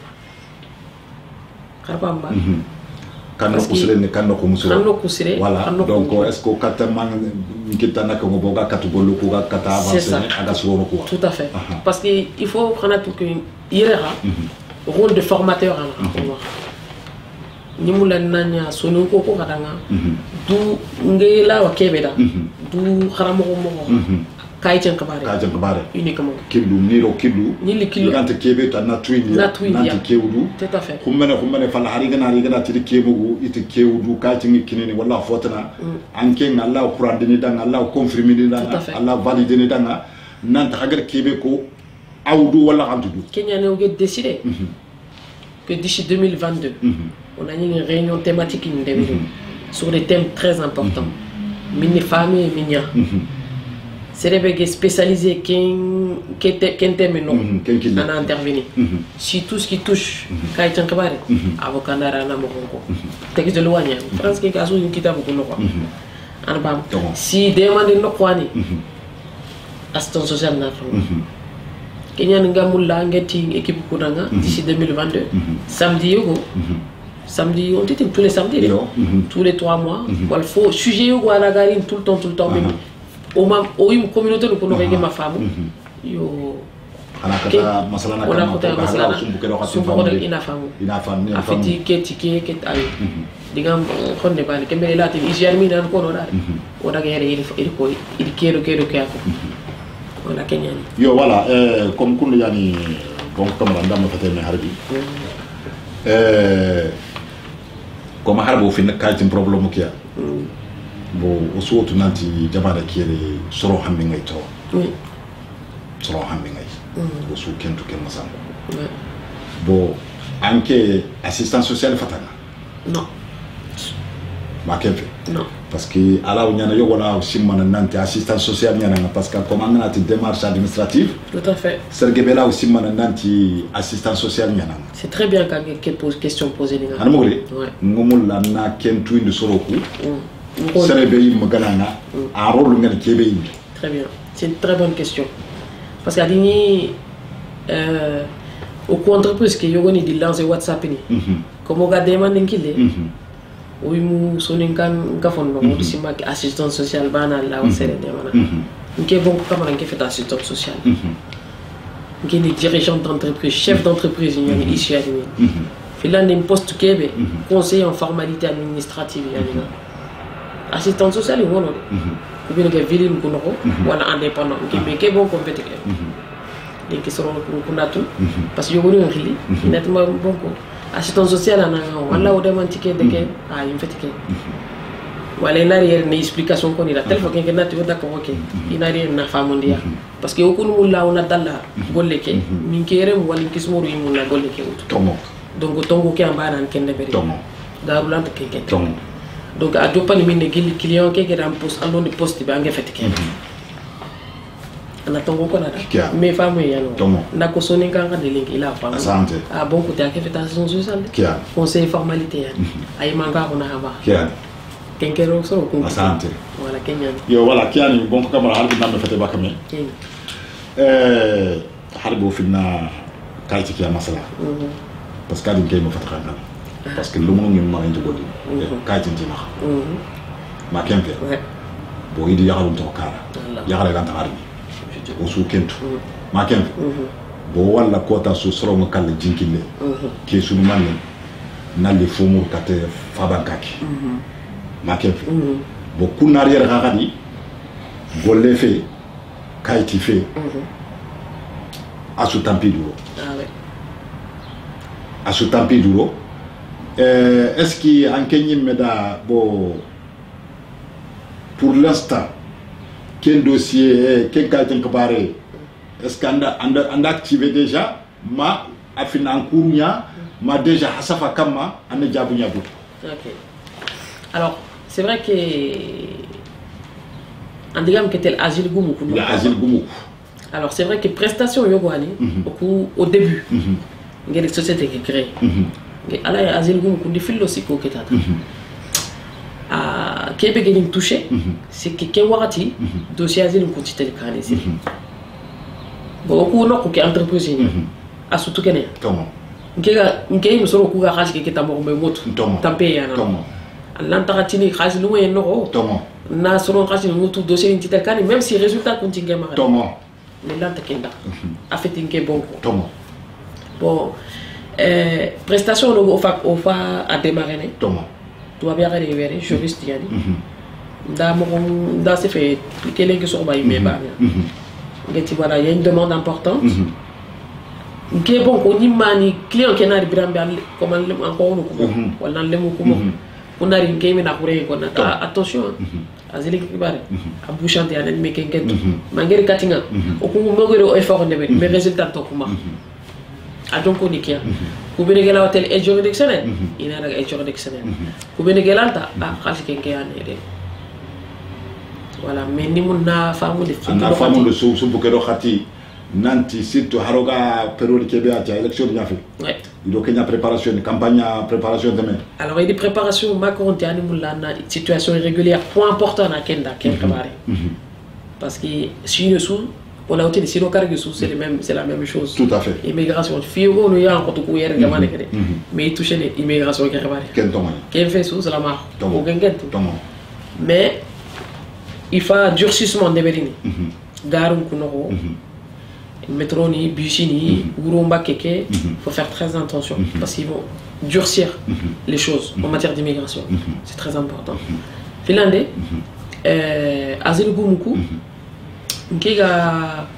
karpamba kanno kusire ne kanno ko musuro kanno kusire voilà donc est-ce que kata man kitana ko boga katu golu ko kata avancer aga suro ko tout à fait parce que il faut prendre tout que ira rôle de formateur en pour ni mula nanya sonu ko ko kadanga du ngela wa kebeda du kharamo ko mo kay chen kabare kay chen kabare uniquement kilu niro kilu ni li kilu ante kebe ta na twini na twini na kewdu tout à fait khumene khumene fala hari gana hari gana ti kebugu ite kewdu ka tingi kinini wala fotana anke ngalla qur'an dini danga Allah confirmer ni danga Allah valider ni danga nanta hagar kebe ko awdu wala antudu Kenya ne oge décidé que d'ici deux mille vingt-deux on a une réunion thématique sur des thèmes très importants. Mini famille et minia. C'est des spécialisés qui thème non à intervenir. Si tout ce qui touche Kaïtjan Kabare, avocat Narana Morongo, texte de loi, France qui a une quitte à beaucoup de si demande no kwani assistance sociale na Kenya Ngamula ngeti équipe Kunanga d'ici deux mille vingt-deux. Samedi yogo. Samedi, on était tous les samedis, mm-hmm. tous les trois mois. Il mm-hmm. faut sujet ou à la garine tout le temps, tout le temps. Uh-huh. Au même, au une communauté nous connaissons uh-huh. ma femme. Mm-hmm. Yo. On a côté masala na kama côté masala. Sumbuko de ina femme. Ina femme. Afeti keti ke ket ali. Digam kon de bani kembele lati ijar mi nan ko no dal. O daga yere il il ko il kero kero ke ako. Wala Kenya ni. Yo voilà euh comme kun yani bon comme ndam fa tane harbi. Euh comme harbo fin kaltin problème kiya bo osoto nanti jabada kire soro hambe ngay to oui soro hambe ngay bo so kentu ken masam bo anke assistant social fatana non ma kefe non parce que ala nyana yo wala simana nanti assistant social nyana parce que comme ngana ti démarche administrative tout à fait serge bela aussi simana nanti assistant social nyana c'est très bien quand quelqu'un pose question posée les gars anamogre ngomul la na kentu indi soroku serbe yi magana na a rôle ngani kebe yi très bien c'est une très bonne question parce que dini euh au entreprise que yogoni di lancer WhatsApp ni comme ga demande nkile oui mu soninkan gafon no di simak assistant social bana la wasere de mana nke bon kamara nke fait assistant social nke ni dirigeant d'entreprise chef d'entreprise ni ici à Dini filan ni poste kebe conseiller en formalité administrative yani assistant social ni wono de ko be ville ko noko wala indépendant nke be ke bon compétent de ki soro ko natu parce que yogoni ngili netma bon ko assistant social ana wala o demantike de ke a yim fetike wala inari ni explication ko ni la telefo ke nati wada ko ok inari na famondia parce que okunu mulla ona dalla golle ke min kere mo wala kismoro yim na golle ke tomo donc tongo ke ambana kende beri tomo darulante ke ke tomo donc a dopani min gili client ke ke ram poste ando ni poste ba nge fetike ana tongo ko nada mais femme yano na ko soni kan ka de link ila femme a bon côté a ke fait assistance sociale kia conseil formalité ay manga ko na ba kia kenkero soro ko asante wala kenya yo wala kiani bon ko kamara harbi nambe fete bakame euh harbo finna kayti ki masala parce que adi kay mo fatana parce que lu mo ngi ma ngi godi kayti ntina ma kempe bo idi yaxalu to kara yaxale kan tarbi o su kentu ma kempe bo wala kota su soro mo kala jinkille ke sunu manne nalle fomur kate fabankaki ma kempe bo kunar yer xaxani golle fe kayti fe asu tampi duro ah ouais asu tampi duro euh est-ce qui en Kenya meda bo pour l'instant quel dossier quel kayti kabare est-ce qu'anda anda anda activé déjà ma afina en cournya ma déjà hasafa kama ane jabu nyabu. OK. Alors, c'est vrai que Andigam que tel agile gumu kuno. La agile gumu. Alors, c'est vrai que prestation yogwani au au début. Ngeli société qui crée. Ala agile gumu kundi philosophe ko tata. Ah, kebe geni touché, c'est que ke wakati dossier agile ko titel kanisi. Bon, ko no ko ke entreprise ni. Asutu kene. Comment? Ngega ngey musoro ku ga xashi ke tamo be motu tampé yana comment lanta tini xashi lu moyen no comment na soro xashi mutu dossier ni titakani même si résultat continue ma comment mais lanta kenda a fait inke bon comment bon euh prestation no fa o fa a démarrer né comment doit bien arriver juriste yani da mo da se fait quel que soit baï mais ba ngeti voilà il y a une demande importante. Nke bon ko ni mani client ke na ri birambe comme encore no ko wala lemu ko mo on a ri nke me na kure ko na attention azeli ki bare abu chanter anen me ken ken mangeri katinga o ko mo gero effort ne mais résultat to ko ma a donc on ikia ko be gela hotel e juridictionnel ina daga e juridictionnel ko be gelanta a khali ken ke ane de voilà mais ni mun na famu de na famu de so so bokero khati nanti surtout haroga période qui est bien à élection de Niafi. Ouais. Il y a une préparation, une campagne préparation demain. Alors il y a des préparations Macron et Animoula situation irrégulière point important à Kenda quelque part. Parce que si nous sous on a aussi des silos carrés sous c'est le même c'est la même chose. Tout à fait. Immigration fiero nous y a encore tout hier gamane kede. Mais il touche l'immigration quelque part. Quel temps? Quel fait sous c'est la marque. Au gangen tout. Mais il faut durcissement de Berlin. Garum kunoro. Métro ni bus ni Urumba keke, faut faire très attention parce qu'ils vont durcir les choses en matière d'immigration. C'est très important. Finlandais, asile gumuku, nkiga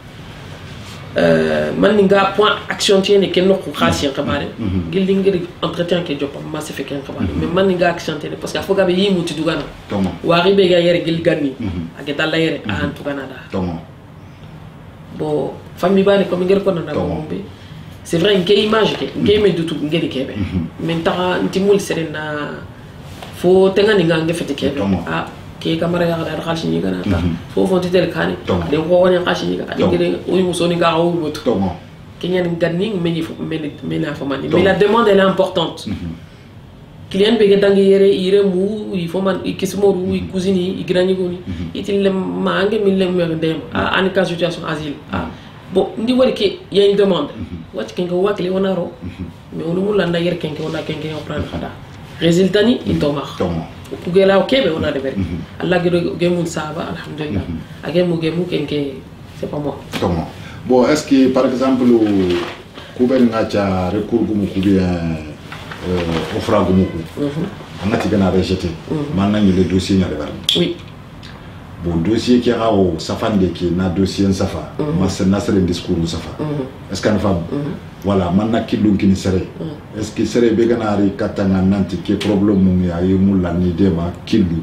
maninga point action tienne que nous croissons kabare. Gildingeri entretien que job ma se fait qu'un kabare. Mais maninga action tienne parce qu'il faut gabe yimu tidugana. Wari bega yere gilgani, agetala yere a antuganada. Bon, famille bani comme ngel ko nana bombe c'est vrai une image que ngey me dutu ngeli kebe mais ta ntimul serena fo tenga ni ngange fete kebe ah ke kamera ya da khalshi ni gana ta fo fo titel kani de ko woni khalshi ni ga ngere o musoni ga o mot kenyan ganning meni meni mena fo mani mais la demande elle est importante. Client be gedangi yere ire mu il faut man ikismo ru cousine igrani goni itil mangue mille mer dem a en cas situation asile ah bon ndi wari ke y a une demande wat kenga wakli wonaro mais on mu landa yer kenga wona kenga on prendre khada résultat ni itomar ku gela o kebe wona de ver allah gedo gemun saba alhamdulillah agemu gemu kenke c'est pas moi bon est-ce que par exemple ku ben ngacha recours gumu ku bien au fragumuku on a tigana rejeté maintenant il le dossier n'y arrive. Oui. Bon dossier qui a au safande qui na dossier safa ma c'est na c'est le discours safa est-ce qu'une femme voilà maintenant qui donc qui serait est-ce que serait beganari katanga nanti qui problème mu ya yimu la ni dema kilu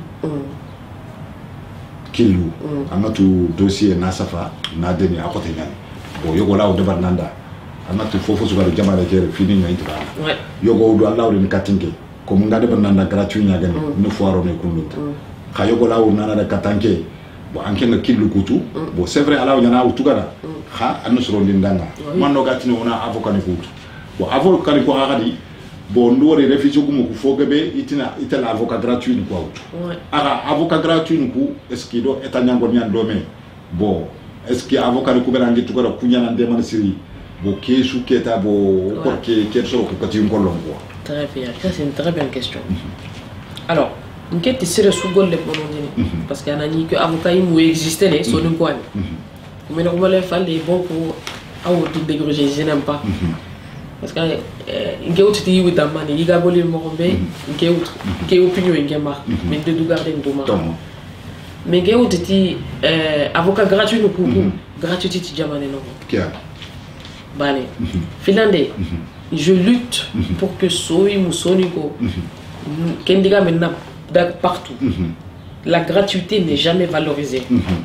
kilu amatu dossier na safa na deni à côté ngani bon yogo la o de nanda amatu fofo su garu jamale kere fini ngai tba ouais yogo do Allah ni katinke ko mun ngade bananda gratuit nya gani no foiro ne kununta kha yogo la o nana da katanke bo anke na kilu kutu bo c'est vrai ala o nyana o tugara kha anu soro ndanga man no gatini wona avocat ni kutu bo avocat ni ko hagadi bon ndo re réflexion ko ko fogebe itina itela avocat gratuit ko auto ara avocat gratuit ko est-ce que do eta nyango nyan do me bon est-ce que avocat ko berangi to ko kunya nan de man siri bo kesu keta bo ko ke kerso ko kati ngolon ko. Très bien, ça c'est une très bonne question. Alors, une question c'est le sous-gol de mon parce qu'il y a un que avocat il existe les son quoi. Mais normalement il fallait bon pour avoir tout dégrégé, je n'aime pas. Parce que il y a autre qui est dans man, il y a bolé mon bé, il y a autre qui est opinion il y a marre, mais de tout garder une demande. Mais il y a autre qui avocat gratuit nous pour gratuité tu jamane non. Qui a? Bane. Finlandais. Je lutte pour que Soy Moussoniko, Kendiga maintenant partout. La gratuité n'est jamais valorisée.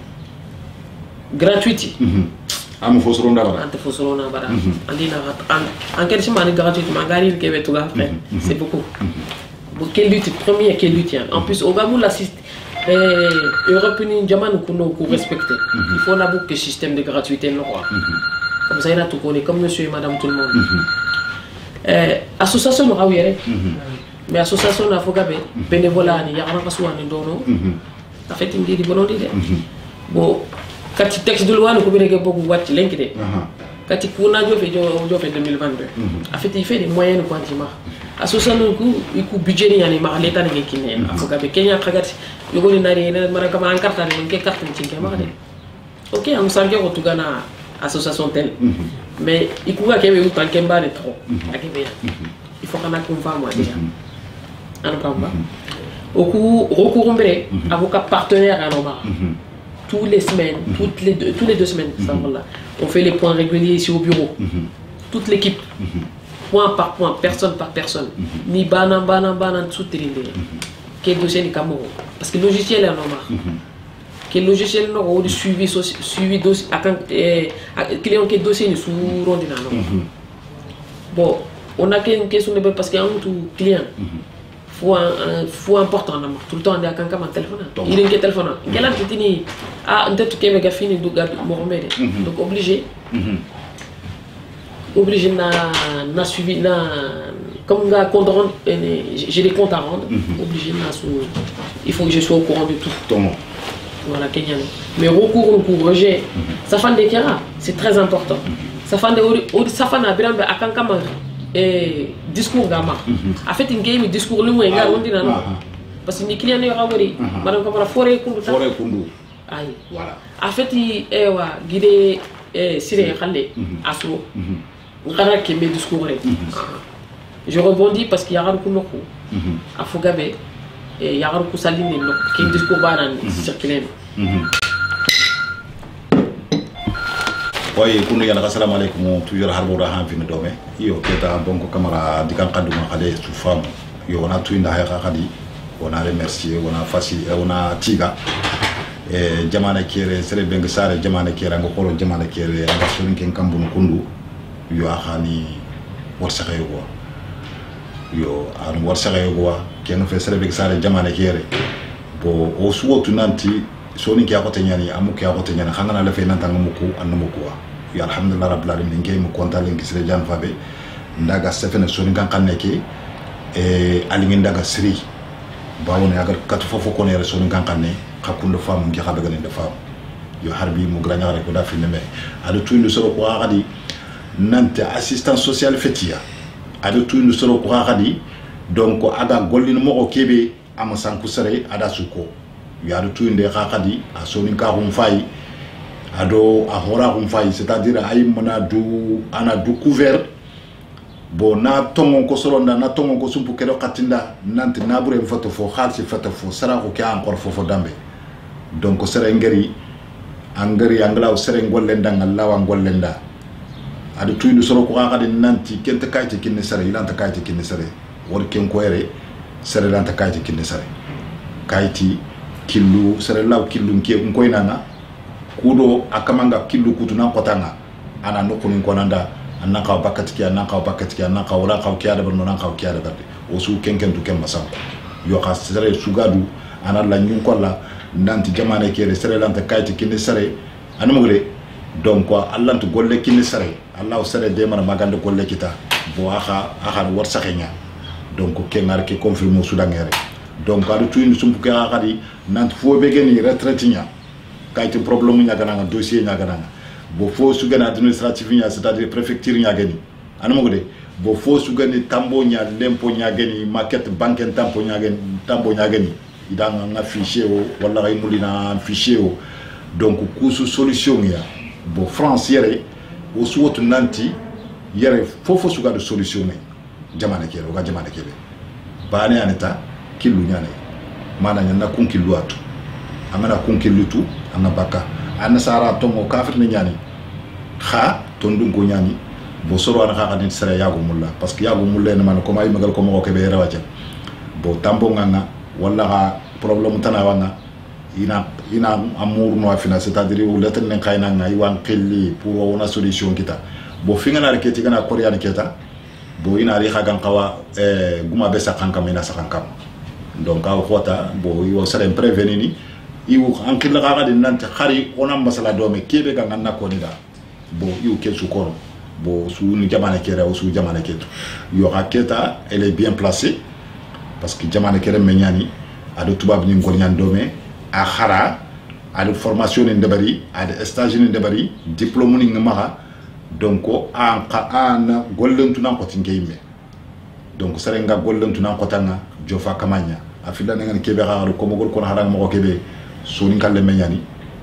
Gratuité. Am fosronda bara. Ante fosronda bara. Andina en en quel chemin gratuité magari ke betu ga frère. C'est beaucoup. Pour quelle lutte première quelle lutte. En plus au Gabon l'assiste euh européen jaman ko no ko respecter. Il faut na que système de gratuité non quoi. Comme ça il a tout connaît comme monsieur et madame tout le monde. Euh, association no awere mais association na fogabe bénévolat ni yakana kasuani dono en fait il dit bonondi de bon kati texte de loi no ko bereke boku watti lenki de kati kuna jo fe jo jo fe deux mille vingt-deux en fait il fait des moyens ko antima association ko iku budget ni yani ma l'état ni kine fogabe kenya khagati yogoni nari na mara kama en carte ni ke carte ni tinke ma de OK am sanke ko tugana association telle mais il faut qu'il y ait autant de temps trop il faut qu'on a qu'on va moi déjà on prend pas au cours recours avocat partenaire à Noma tous les semaines toutes les deux tous les deux semaines là on fait les points réguliers ici au bureau toute l'équipe point par point personne par personne ni banan banan banan sous télé quel dossier ni Cameroun parce que le logiciel est normal que le logiciel non de suivi suivi dossier à client qui dossier sous rondina non bon on a une question parce qu'il y a un tout client faut un faut important tout le temps on est à quelqu'un mon téléphone il est un téléphone quel a dit ni ah peut-être que mega fini do gars Mohamed donc obligé obligé na na suivi na comme gars compte rendre j'ai des comptes à rendre obligé na il faut que je sois au courant de tout. Voilà, Kenya. Mais recours au recours, rejet, ça fait des kera, c'est très important. Ça fait des ça fait un bilan à Kankama et discours gama. En fait, une game discours le moins gars on dit non. Parce que les clients ne rawari, madame comme la forêt kundu. Forêt kundu. Aïe. Voilà. En fait, il est wa guidé siré khalé asso. Ngara qui met discours. Je rebondis parce qu'il y a un coup noko. À Fogabe. Et il y a un coup saline qui est discours banan circulaire. Oui, pour nous, assalamu alaikum, toujours harbo da han fi ndome. Yo keta bonko kamara dikan kaduma kade sous femme. Yo on a tout inda ha kadi. On a remercié, on a facilité, on a tiga. Et jamana kere sere benga sare jamana kere ngo kolo jamana kere anga soni ken kambunu kundu. Yo ahani warsaga yo. Yo an warsaga yo ken fe sere benga sare jamana kere. Bo o suwo tunanti soni ki akote nyani amuki akote nyani khangana la fe nanta ngamuku annamuku wa. Yo alhamdulillah rabbil alamin ngey mu kontal ngi sere jan fabe. Ndaga sefene soni kan kaneke e alingi ndaga sri. Bawone agar katu fofo konere soni kan kanne kakundo fam ngi xabe ganen fam yo harbi mu granya rek da fi neme adu tuindu soro ko xadi nante assistance sociale fetia adu tuindu soro ko xadi donc aga gollin mo kebe am sanku sere ada suko yo adu tuinde xadi a soni ka hum fay ado a hora hum fay c'est-à-dire ay mona du ana du couvert bon na tongon ko soronda na tongon ko sumpu kero katinda nante nabure foto fo xalsi foto fo sara ko ka encore fofo dambe donc sere ngari angari anglaw sere ngollenda ngalawa ngollenda adu tuynu soro ko xadi nanti kente kayti kinne sere ilanta kayti kinne sere wor ken ko ere sere lanta kayti kinne sere kayti killu sere law killu nke ko inanga kudo akamanga killu kutuna kotanga ana nokuni konanda anaka bakatiki anaka bakatiki anaka wala ka kiada ban non ka kiada dal o su kenken tu ken masam yo ka sere sugadu ana la nyun kolla nanti jamane kere sere lanta kayti kinni sere anamugre donc quoi allant golle kinni sere allah sere de man magande golle kita bo aha aha war saxenya donc ke ngar ke confirmer Soudan ngere donc adu tu sum ke akadi nant fo be geni retraite nya kayti problème nya gana dossier nya gana bo fo su gana administratif nya c'est-à-dire préfecture nya gani anamo gode bo fo su gani tambo nya lempo nya gani maquette banque tampo nya gani tambo nya gani idanga nga fichier o wala ay mulina fichier o donc kusu solution ya bo France yere o suwotu nanti yere fofo su gadu solution ne jamana kere o ga jamana kere bane aneta kilu nyane mana nyana kun kilu atu amana kun kilu tu anga baka ana sara tomo kafir ne nyani kha tondun ko nyani bo soro ana kha kadin sere yago mulla parce que yago mulla ne man ko may magal ko mo ko be rawaja bo tambo nganga wala ha problème tana wanga ina ina amour no afina c'est-à-dire ou lettre ne kayna ngai wan kelli pour ona solution kita bo finga na reketi kana korean keta bo ina ri khagan qawa eh guma be sakan kam ina sakan kam donc aw khota bo yo sere prévenir iwu ankil la gaga din nante khari ona masala do me kebe ga nganna ko ni da bo yu ke su kono bo su ni jamane kere o su jamane ketu yo raketa elle est bien placée parce que jamane kere menyani ado tubab ni ngol nyan do me a khara ado formation ni ndebari ado stage ni ndebari diplôme ni ngama donc an ka an gollentu nan ko tingeyme donc sare nga gollentu nan ko tanga jofa kamanya afida ngani kebe garu ko mogol ko haran mo kebe soni kalle menyani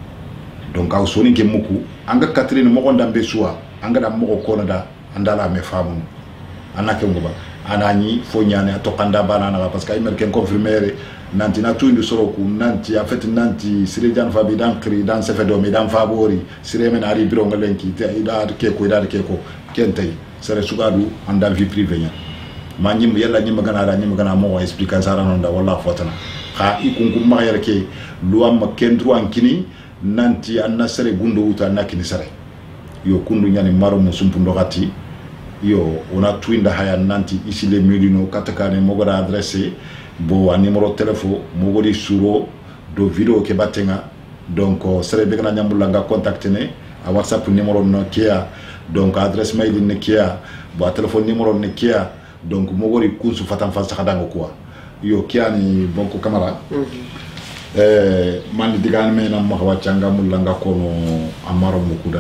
donc aw soni ke muku anga Catherine mo gonda be suwa anga da mo ko da andala me famu anake ngoba anani fo nyane to kanda banana parce que imer ken confirmer nanti na tu ndu soro ku nanti en fait nanti sire jan fabi dan kri dan sefe do mi dan favori sire men ari biro ngalenki te ida ke ko ida ke ko kentay sere sugadu anda vie privée nya ma nyim yalla nyim gana da nyim gana mo expliquer ça non da wala fotana kha ikungu ma yere ke luam kendru ankini nanti anna sere gundo uta nakini sere yo kundu nyani maro mo sumpu ndogati yo ona twinda haya nanti ici les mulino katakane mogoda adresse bo a numéro téléphone mogodi suro do vidéo ke batenga donc sere be gana nyamula nga contacter ne a WhatsApp numéro no kia donc adresse mail ne kia bo téléphone numéro ne kia donc mogori kunsu fatan fa sakhadango quoi yo kia ni bonko camara mm -hmm. eh man digan me na mo wachanga mulla nga kono amaro mukuda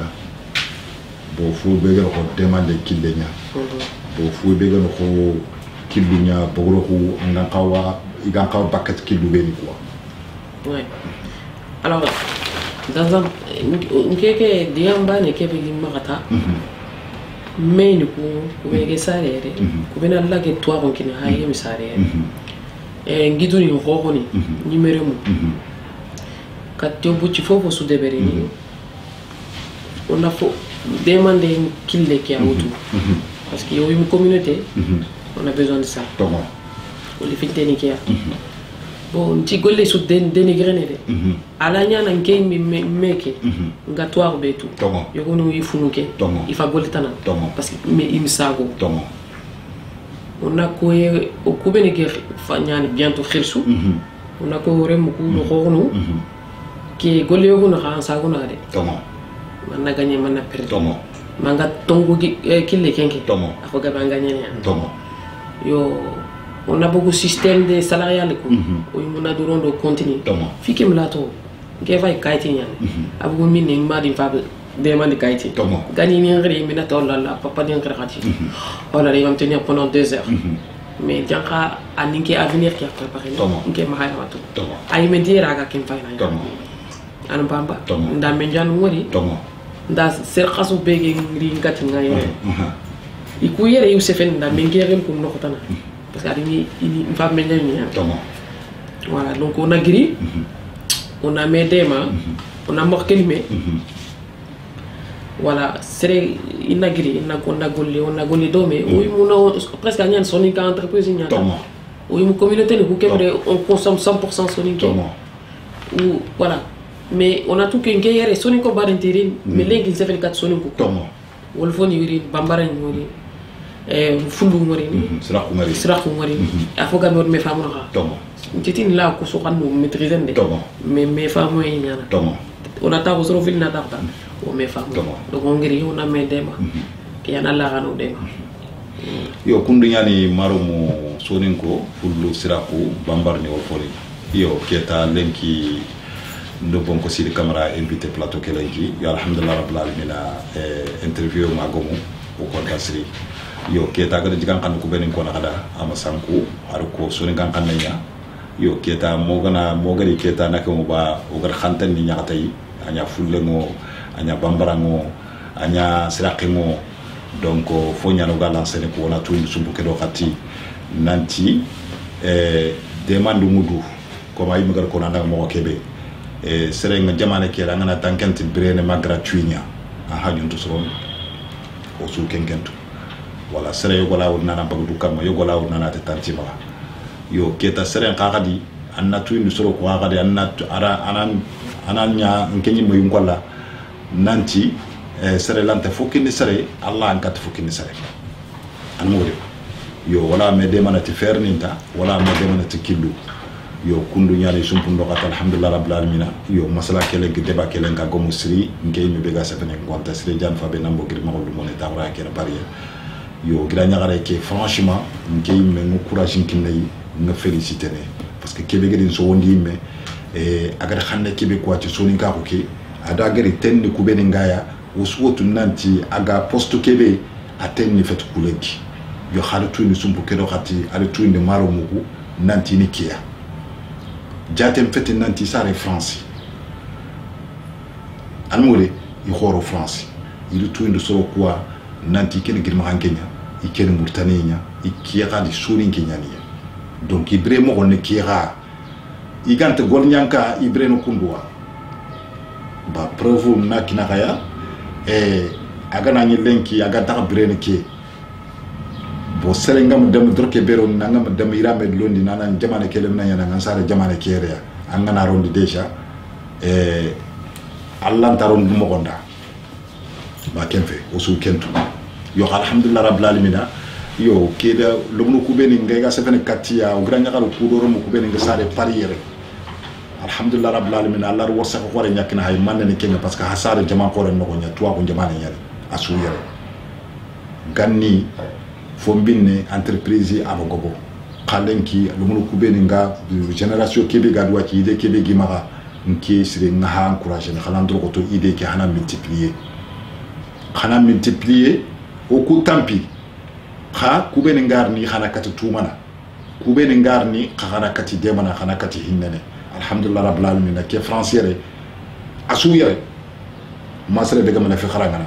bo fu be gero ko demander killenya mm -hmm. bo fu be gero ko kilunya bogoro ko nga kawa igan kawa paquet kilu beni quoi. Ouais. Alors dans un nkeke diamba ne kebe gimakata mais ni ko ko be sarere ko bena la ke to ko kina haye mi sarere e ngidu ni ko ni numéro mu katio buci fofo su debere ni on a fo demander kille ki a wutu parce que yo une communauté on a besoin de ça. Comment? Pour les filles dénigrées. Bon, tu goles sous dénigré ne de. Ala nya na nke mi meke. Ngatoire betu. Comment? Yo kono ifunuke. Il fa gole tana. Parce que me imsago. Comment? On a ko o kubene ke fa nyani bientôt khirsu. On a ko rem ko no khonu. Ki gole yo kono khan sago na de. Comment? Man na gagner man na perdre. Comment? Manga tongo kille kenke. Comment? Ako ga banganya ne. Comment? Yo, on a beaucoup de systèmes de salarial où on a durant de continuer. Fique me la to, que va y kaiti yan. Abu mini madi fable demande kaiti. Gagner ni ngri mina to la la papa di ngri khati. On a les maintenir pendant deux heures. Mais janka aninke avenir qui a préparé. Nke ma hayma to. Ay me dire aga kim fayna. An bamba. Nda menjan ngori. Nda ser khasu bege ngri ngati ngaye. Il y a des gens qui ont des parce qu'il une femme voilà, donc on a gris, on a mis des mains, on a marqué les mains. Voilà, c'est une gris, on a gaulé, on a gaulé d'hommes. Oui, on a presque gagné un sonic entreprise. Oui, une communauté, on consomme cent pour cent sonic. Voilà, mais on a tout qu'un guerre et sonic au bar intérim, mais là, il s'est fait quatre sonic. Wolfon yuri, bambaran yuri. Eh, fundu ngori ni sira ko ngari sira ko ngari afoga me me famu na tomo titine la ko so kan mo maîtriser ndé mais me famu yi ñana tomo on a ta ko so fil na ta o me famu donc on ngiri on a me dema ki yana la gano dema yo kundu nyani marumo soninko fullu siraku bambarni o fori yo keta lenki ndo bonko sidi camera invité plateau kelenki yo alhamdulillah rabbil alamin e interview magomu o ko tasri yo keta gada jigan kan ko benin ko na kada ama sanku har ko sonin kan kan nya yo keta mo gana mo gari keta nakamo ba o gar khantan ni nyaatay anya fulle mo anya bambara mo anya siraqi mo donc fo nyano ga lancer ko na tundi sumbu kedo khati nanti eh demande mudu ko may magar ko nanda mo kebe e serenga jamane kera ngana tankenti brene ma gratuinya a hajunto soron o su kenkentu wala sere yo gola wona na bagudu kam yo gola wona na tantima yo keta seren qaqadi anna tuindi soro ko qaqadi anna ara anan ananya nkenyi mo yungola nanti e sere lante fokini sere allah an kat fokini sere an mo yo wala me de manati ferninta wala me de manati killu yo kundu nyaari sumpundo kat alhamdulillah rabbil alamin yo masala kele ke deba kele nga gomu sri ngey mi bega safene ngonta sri jan fa be nambo gir magol mo ne tawra ke bari yo gira nyagare ke franchement ngey me mo courage kinay nga féliciter ne parce que kebe gidin so wondi me e agar xanne kebe ko ci soni ka ko ke ada gari tenni ku ben ngaya uswotu nanti aga posto kebe atenni fet kuleki yo xalatu ni sumpu kedo xati ala tuinde maro muku nanti ni kia jatem fete nanti sare France almore i khoro France il tuinde so quoi nanti ken girma hankenya i ken murtaninya i kiya di surin kenyani donc ibre mo on kira i gante gol nyanka ibre no kundwa ba preuve na kinakaya e aga na nyi lenki aga ta brene ke bo serengam dem droke bero nangam dem irame londi nana jamane kelem na yana ngansare jamane kere angana rondi deja e allah taron mo gonda ba kenfe o su kentu yo alhamdulillah rabbil alamin yo keda lomno kubeni ngega sefene katia o granya kala kudoro mo kubeni ngasare pariere alhamdulillah rabbil alamin allah warsa ko wara nyakina hay manne kenga parce que hasare jama ko ren noko nya tuwa ko jamane nyari asu yere ganni fo binne entreprise abagobo khalenki lomno kubeni nga génération kebe gadwa ki ide kebe gimara nki sire ngaha encourager khalandro ko to ide ki hana multiplier hana multiplier o ku tampi kha kubeni ngarni khana kati tumana kubeni ngarni khana kati demana khana kati hinnene alhamdulillah rabbil alamin ke français asu yere masre de gamana fi kharangana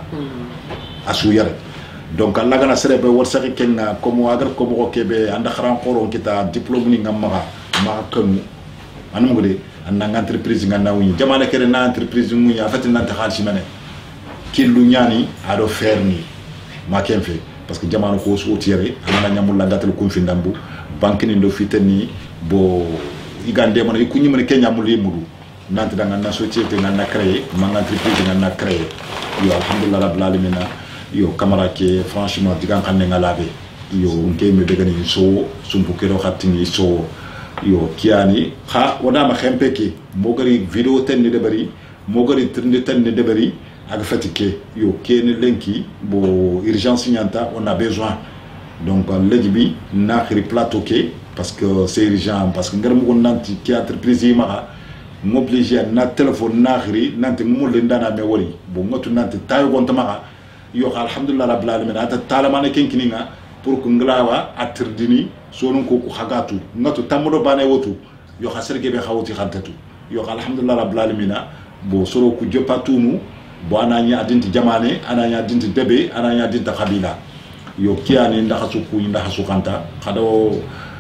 asu yere donc Allah gana sere be wor saxi kenga comme agar ko mo kebe anda kharan khoro kita diplôme ni ngam ma ma kanu anum gode anda entreprise ngana wuni jamana kere na entreprise mu ya fati nanta khalsi mane killu nyani ado ferni ma kenfe parce que jamana ko so tiere amana nyamul la gatal ko fi ndambu banque ni do fitani bo igande mana ikunyi mana kenya muli mudu nanti danga na société ngana créer ma entreprise ngana créer yo alhamdulillah rabbil alamin yo camara ke franchement digan xamne nga labe yo ngey me begani so sumpu kero xatini so yo kiani kha wona ma xempe ki mo gari vidéo ten ni de bari mo gari trinde ten ni de bari ak fatike yo kene lenki bo urgence nyanta on a besoin donc legi bi na khiri plateau ke parce que c'est urgent parce que ngaram ko nanti ki entreprise ma m'obliger na téléphone na khiri nanti mo le ndana me wori bo ngotu nanti tayo gonta ma yo alhamdulillah rabbil alamin ata talamane kenkininga pour ko nglawa atrdini sonon ko ko hagatu ngatu tamudo bane wotu yo khaserge be khawti khantatu yo alhamdulillah rabbil alamin bo soro ku jopatunu bo ananya adinti jamane ananya adinti bebe ananya adinti khabila yo kiani ndaxasu ku ndaxasu khanta khado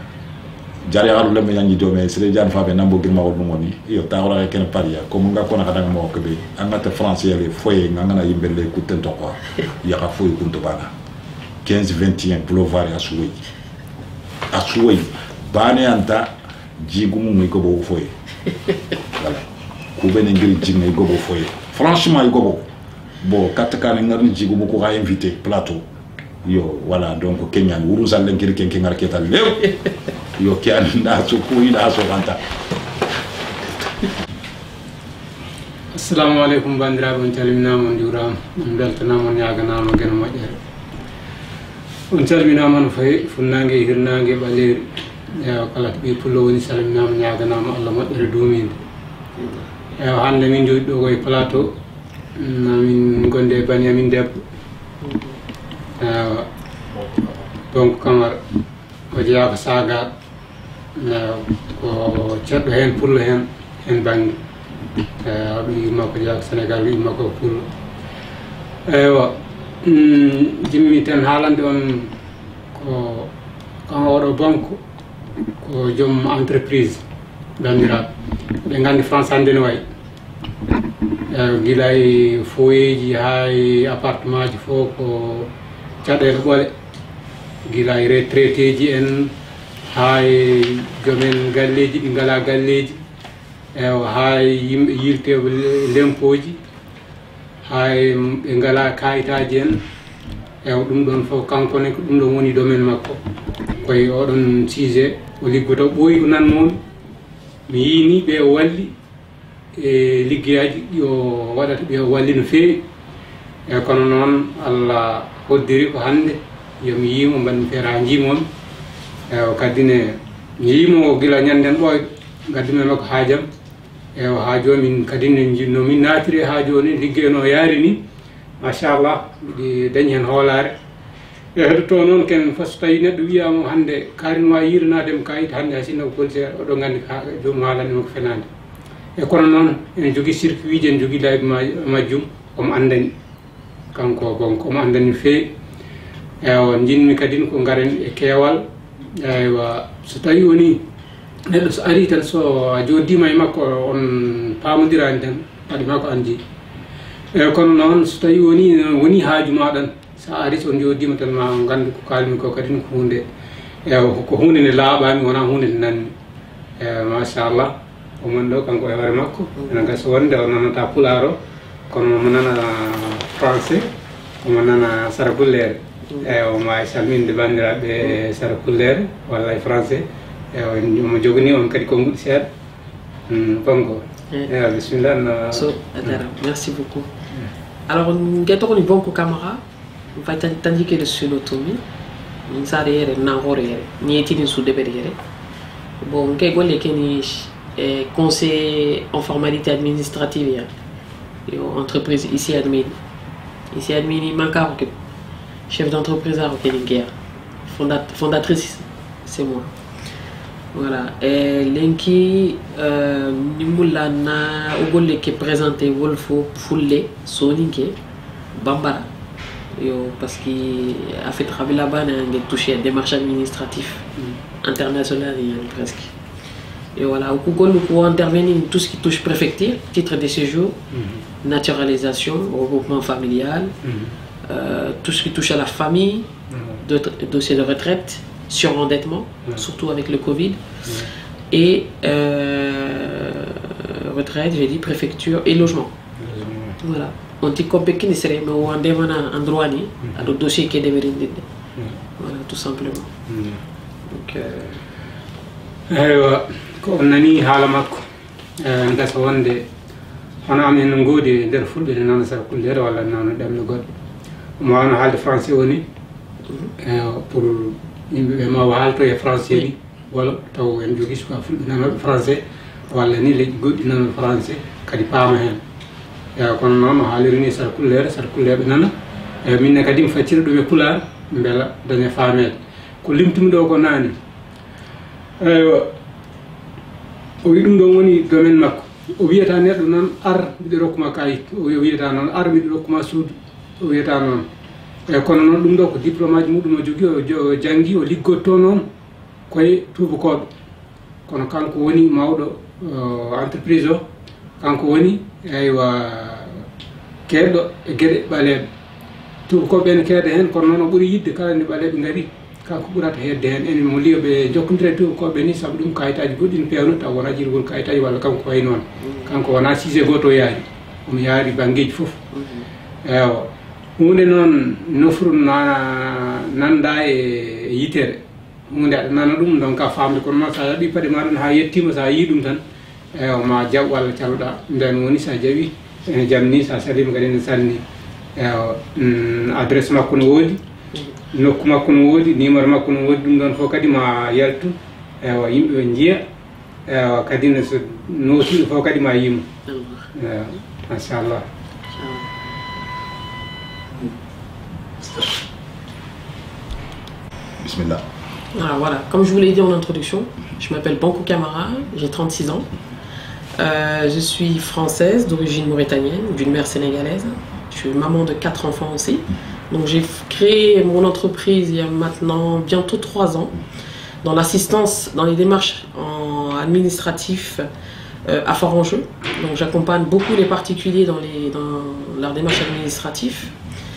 jare garu le meñi dome sere jan fa be nambo girma wol ngoni yo tawra ken paria comme nga ko na kadang mo ko be angata français le foyer nga na yimbele ku tento ko ya ka foyer kunto bana quinze vingt et un boulevard asuwi asuwi bane anta jigumu ngi ko bo foyer voilà ku bene ngiri jingay go bo foyer franchement y go bo bo katakane ngarni jigumu ko ga invité plateau yo voilà donc kenyan wuru zal ngiri ken ken ngarketa lew yo kiani nda so ko ina so kanta assalamu alaikum bandiraɓe on calminama on juurama on beltanama on yaganama gueno moƴƴere on calminama no fawi funnague hirnague ɓaleeri ewa kala to ɓi pullo woni salminama ñaganama Allah moƴƴere duumide ewa hande min jooɗi ɗo koye plateau min gonde e bani amin debbo ewa donc Camara o jeeya ko sagaɗo ewa ko ceɗɗo hen pullo hen hen banggue ewa ɗum yimmakko jeeya ko Sénégal ɗum yimmakko ko pullo ewa jimmi ten haalande on ko kan oɗo banque ko joom entreprise bandiraɓe ɓe gandi France hande ne wayi eyi guila e foyeji ha e appartement ji fof ko caɗele ɓoole guila e retraité ji en ha e joomen galleji ɗi ngala galleji ewa ha e yimɓe yilteɓe lempoji hay ɓe ngala kayitaji en ewa ɗum ɗon fof kankone ko ɗum ɗon woni domaine makko koye oɗon sujet o liggoto ɓooyi ko nannomi mi yini ɓe o walli e liggeyaji ɗi o waɗata ɓe o walli no feewi e kono noon Allah hoddiri ko hande yomi yimo mbanmi feere ha jimomi ewa kadine mi yimo o guila ñanden ɓooyɗo gaddumi makko haajam ewa ha joni kadi no min natiri ha joni liggeyno yaari ni machallah mbiɗi dañi hen hoolare e heɗoto noon ken fo so tawi neɗɗo wiyama hande karinma yiranademo kayit hande ha sinno ko police oɗo gandi jomum haalanima ko fenade e kono noon en jogui circuit ji en jogui laabi majjum omo andani kanko bon omo andani feewi ewa jinmi kadi ko garen e keewal eywa so tawi woni neɗɗo so ari tan so a joddima e makko on pamodirani tan waɗi makko andi eyyi kono noon so tawi woni woni haaju maɗan sa ari so on joddima tan ma gandu ko kalmi ko kadi ko hunde ewa ko hunde nde laaɓami wona hunde nde nanni eyi machallah omon ɗo kanko e hoore makko ene gasa wonde o nanata pular o kono omo nana français omo nana sarakullere eyyi omo wawi salminde bandiraɓe sarakullere walla e français eyyi omo jogani on kadi konguɗi seeɗa bongo eyyi bisimillah so adara merci beaucoup alors ngeto koni Bonko Camara fay tanjike de sunotomi min sare yere na hore yere ni etini su debere yere bon ke golle keni e conseil en formalité administrative yo entreprise ici admin ici admin manka ko chef d'entreprise à Rokelinguer fondatrice c'est moi voilà et lenki euh nimula na ogolle ke présenter wolfo fulle soninke bambara yo parce que a fait travailler là-bas n'a touché à des démarches administratives mm. internationales presque et voilà au Google nous pouvons intervenir tout ce qui touche préfecture titre de séjour mm. naturalisation regroupement familial mm. euh, tout ce qui touche à la famille mm. de, dossier de retraite surendettement mm. surtout avec le Covid mm. et euh, retraite j'ai dit préfecture et logement mm. voilà on dit qu'on peut qu'il serait mais on demande un droit ni à le dossier qui devrait être voilà tout simplement donc aywa ko nani hala makko euh ngasa wonde hono amen ngodi der fulbe nana sa kullere wala nana demle god mo wana halde français woni euh pour yimbe ma halto e français ni wala taw en jogi ko fulbe nana français wala ni le goddi nana français kadi paama hen ya kono noon haalirni sarkullere sarkulleɓe nana e minne kadi mi faccira ɗum e pular beela daña faamede ko limtumi ɗo ko nani eywa o wi ɗum ɗon woni domaine makko o wiyata neɗɗo noon ar mbiɗa rokkuma kayit o wiyata noon ar mbiɗa rokkuma suudu o wiyata noon eyyi kono noon ɗum ɗo ko diplôme aji muɗum o jogui o janggi o liggotto noon koye tubakoɓe kono kanko woni mawɗo entreprise o kanko woni eywa keɗɗo e gueɗe ɓaleɓe tubakoɓe ene keeda hen kono noon o ɓuuri yidde kala nde ɓaleɓe gaari kanko ɓurata hedde hen enen mo liyo ɓe jokkodira tubakoɓe ni saabu ɗum kayitaji goɗɗi no pewno taw wona jirgol kayitaji walla kanko way noon kanko wona sujet goto o yaari omo yaari banggueji foof ewa hunde noon nofru na nanda e yitere hunde aɗa nana ɗum donc a famde kono noon sa yaɓi paɗe maɗon ha yettima sa yi ɗum tan ewa ma jaab walla caloɗa nden woni sa jaaɓi ene jamni sa salima kadi ene sanni ewa adresse makko no woodi nokku makko no woodi numéro makko no woodi ɗum ɗon fof kadi ma yaltu ewa yimɓe ɓe jiiya ewa kadi no so nootiɗo fof kadi ma yima ewa machallah. Bismillah. Ah, voilà, comme je vous l'ai dit en introduction, je m'appelle Banco Camara, j'ai trente-six ans. Euh, je suis française d'origine mauritanienne, d'une mère sénégalaise. Je suis maman de quatre enfants aussi. Donc j'ai créé mon entreprise il y a maintenant bientôt trois ans dans l'assistance, dans les démarches en administratif euh, à fort enjeu. Donc j'accompagne beaucoup les particuliers dans, les, dans leurs démarches administratives.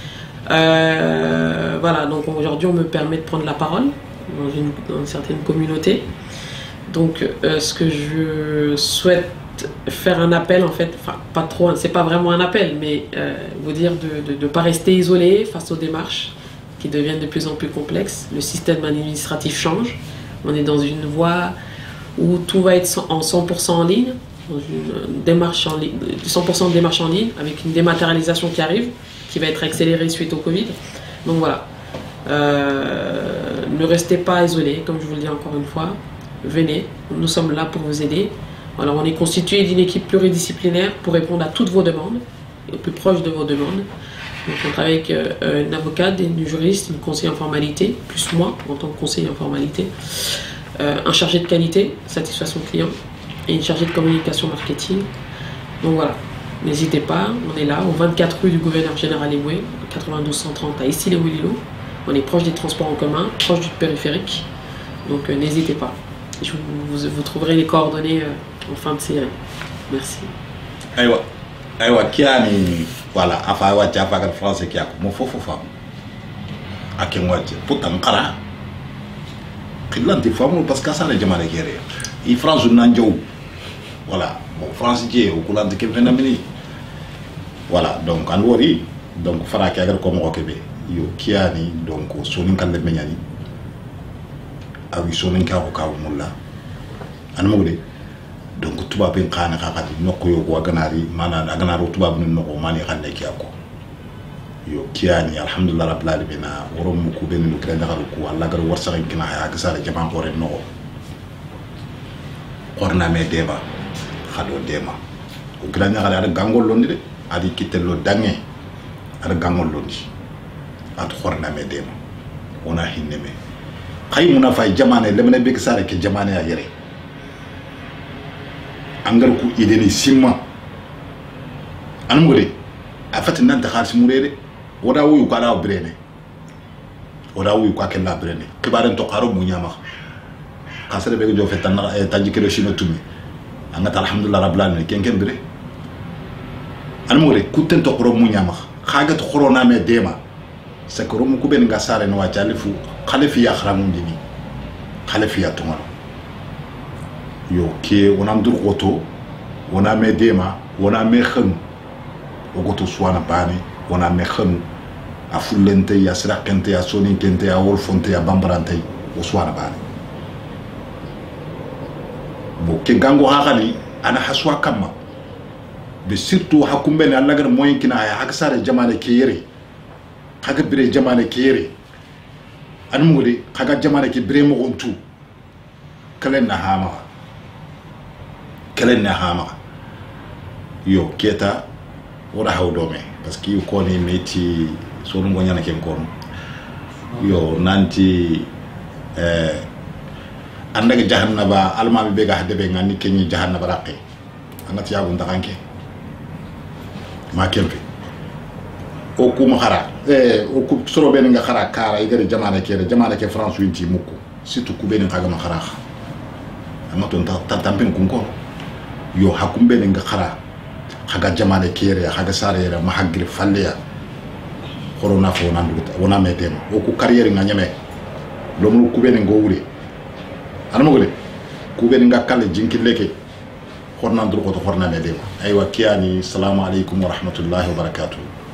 Euh, voilà, donc aujourd'hui on me permet de prendre la parole dans une, dans une certaine communauté. Donc euh, ce que je souhaite faire un appel en fait, enfin pas trop, c'est pas vraiment un appel, mais euh, vous dire de ne pas rester isolé face aux démarches qui deviennent de plus en plus complexes. Le système administratif change, on est dans une voie où tout va être en cent pour cent en ligne, dans une démarche en ligne, cent pour cent de démarche en ligne, avec une dématérialisation qui arrive, qui va être accélérée suite au Covid. Donc voilà, euh, ne restez pas isolés, comme je vous le dis encore une fois, venez, nous sommes là pour vous aider. Alors on est constitué d'une équipe pluridisciplinaire pour répondre à toutes vos demandes, au plus proche de vos demandes. Donc on travaille avec euh, une avocate, une juriste, une conseillère en formalité, plus moi en tant que conseiller en formalité, euh, un chargé de qualité, satisfaction client, et une chargée de communication marketing. Donc voilà, n'hésitez pas, on est là, au vingt-quatre rue du gouverneur général Eboué, quatre-vingt-douze cent trente à Issy-les-Moulineaux. On est proche des transports en commun, proche du périphérique, donc euh, n'hésitez pas. Je vous, vous, vous trouverez les coordonnées euh, en fin de série. Merci. Aywa, aywa, kiani, voilà, afa wa tiafa kat français qui a mo fofo fam. Aké moitié, pourtant kara. Kilanti famu parce que ça les jamane kéré. I France nanjo. Voilà, bon France qui au coulante ke phénomène. Voilà, donc en wori, donc fara ki agar ko mo kebe. Yo kiani donc sonin kan le menyani. Awi sonin ka ko kaw mulla an mogde donc tuba ben khana ka khadi nokko yo ko ganari mana ganaro tuba ben nokko mani khande ki akko yo kiani alhamdulillah rabbil alamin worom ko ben no kala ngaru ko alla gar warsa kina ha ga sare jama ko re nokko korna me deba khado dema ko kala ngara ada gangol londi de adi kitello dange ada gangol londi at korna me dema ona hinne me khay muna fay jamane lemene be sare ke jamane ya yere angal ku ideni simma an ngode afati nan ta kharsi murede wada wuyu ko ala brene wada wuyu ko akella brene kibaran to qaro mu nyama khasere be jo fetan na tanji kelo shino tumi anga alhamdulillah rabbil alamin ken ken bre an ngode kutten to qaro mu nyama khaga to corona me dema sakoro mu kubeni nga sare no wachalifu khalefi ya kharamu dini khalefi ya tumaro yo ke onam dur goto ona me dema ona me kham o goto suwana bani ona me kham afulente ya srakente ya soni kente ya wolfonte ya bambarante o suwana bani bo ke gango hakali ana haswa kama be surtout hakumbene alla gar moyen kina ya haksare jamane ke yere kaga bire jamane ke yere an mugudi kaga jamane ke bire mo gontu kalen na hama kalen na hama yo keta wora hawdome parce que ko ni meti so ngo nyana ken kono yo nanti eh andaga jahannaba alma be ga hadebe ngani kenyi jahannaba raqe angati yabu ndakanke ma kempe o kuma khara eh o ku soro ben nga khara kara igari jamana ke jamana ke France winti muko surtout ku ben nga ma khara amato ta tampin kunko yo hakumbe nga khara haga jamana ke re haga sare re ma hagri falle ya corona fo nandu wona metem o ku carrière nga nyame lo mu ku ben nga wuri anamo gole ku ben nga kala jinki leke xorna ndur ko to xorna medem aywa kiyani assalamu alaykum wa rahmatullahi wa barakatuh.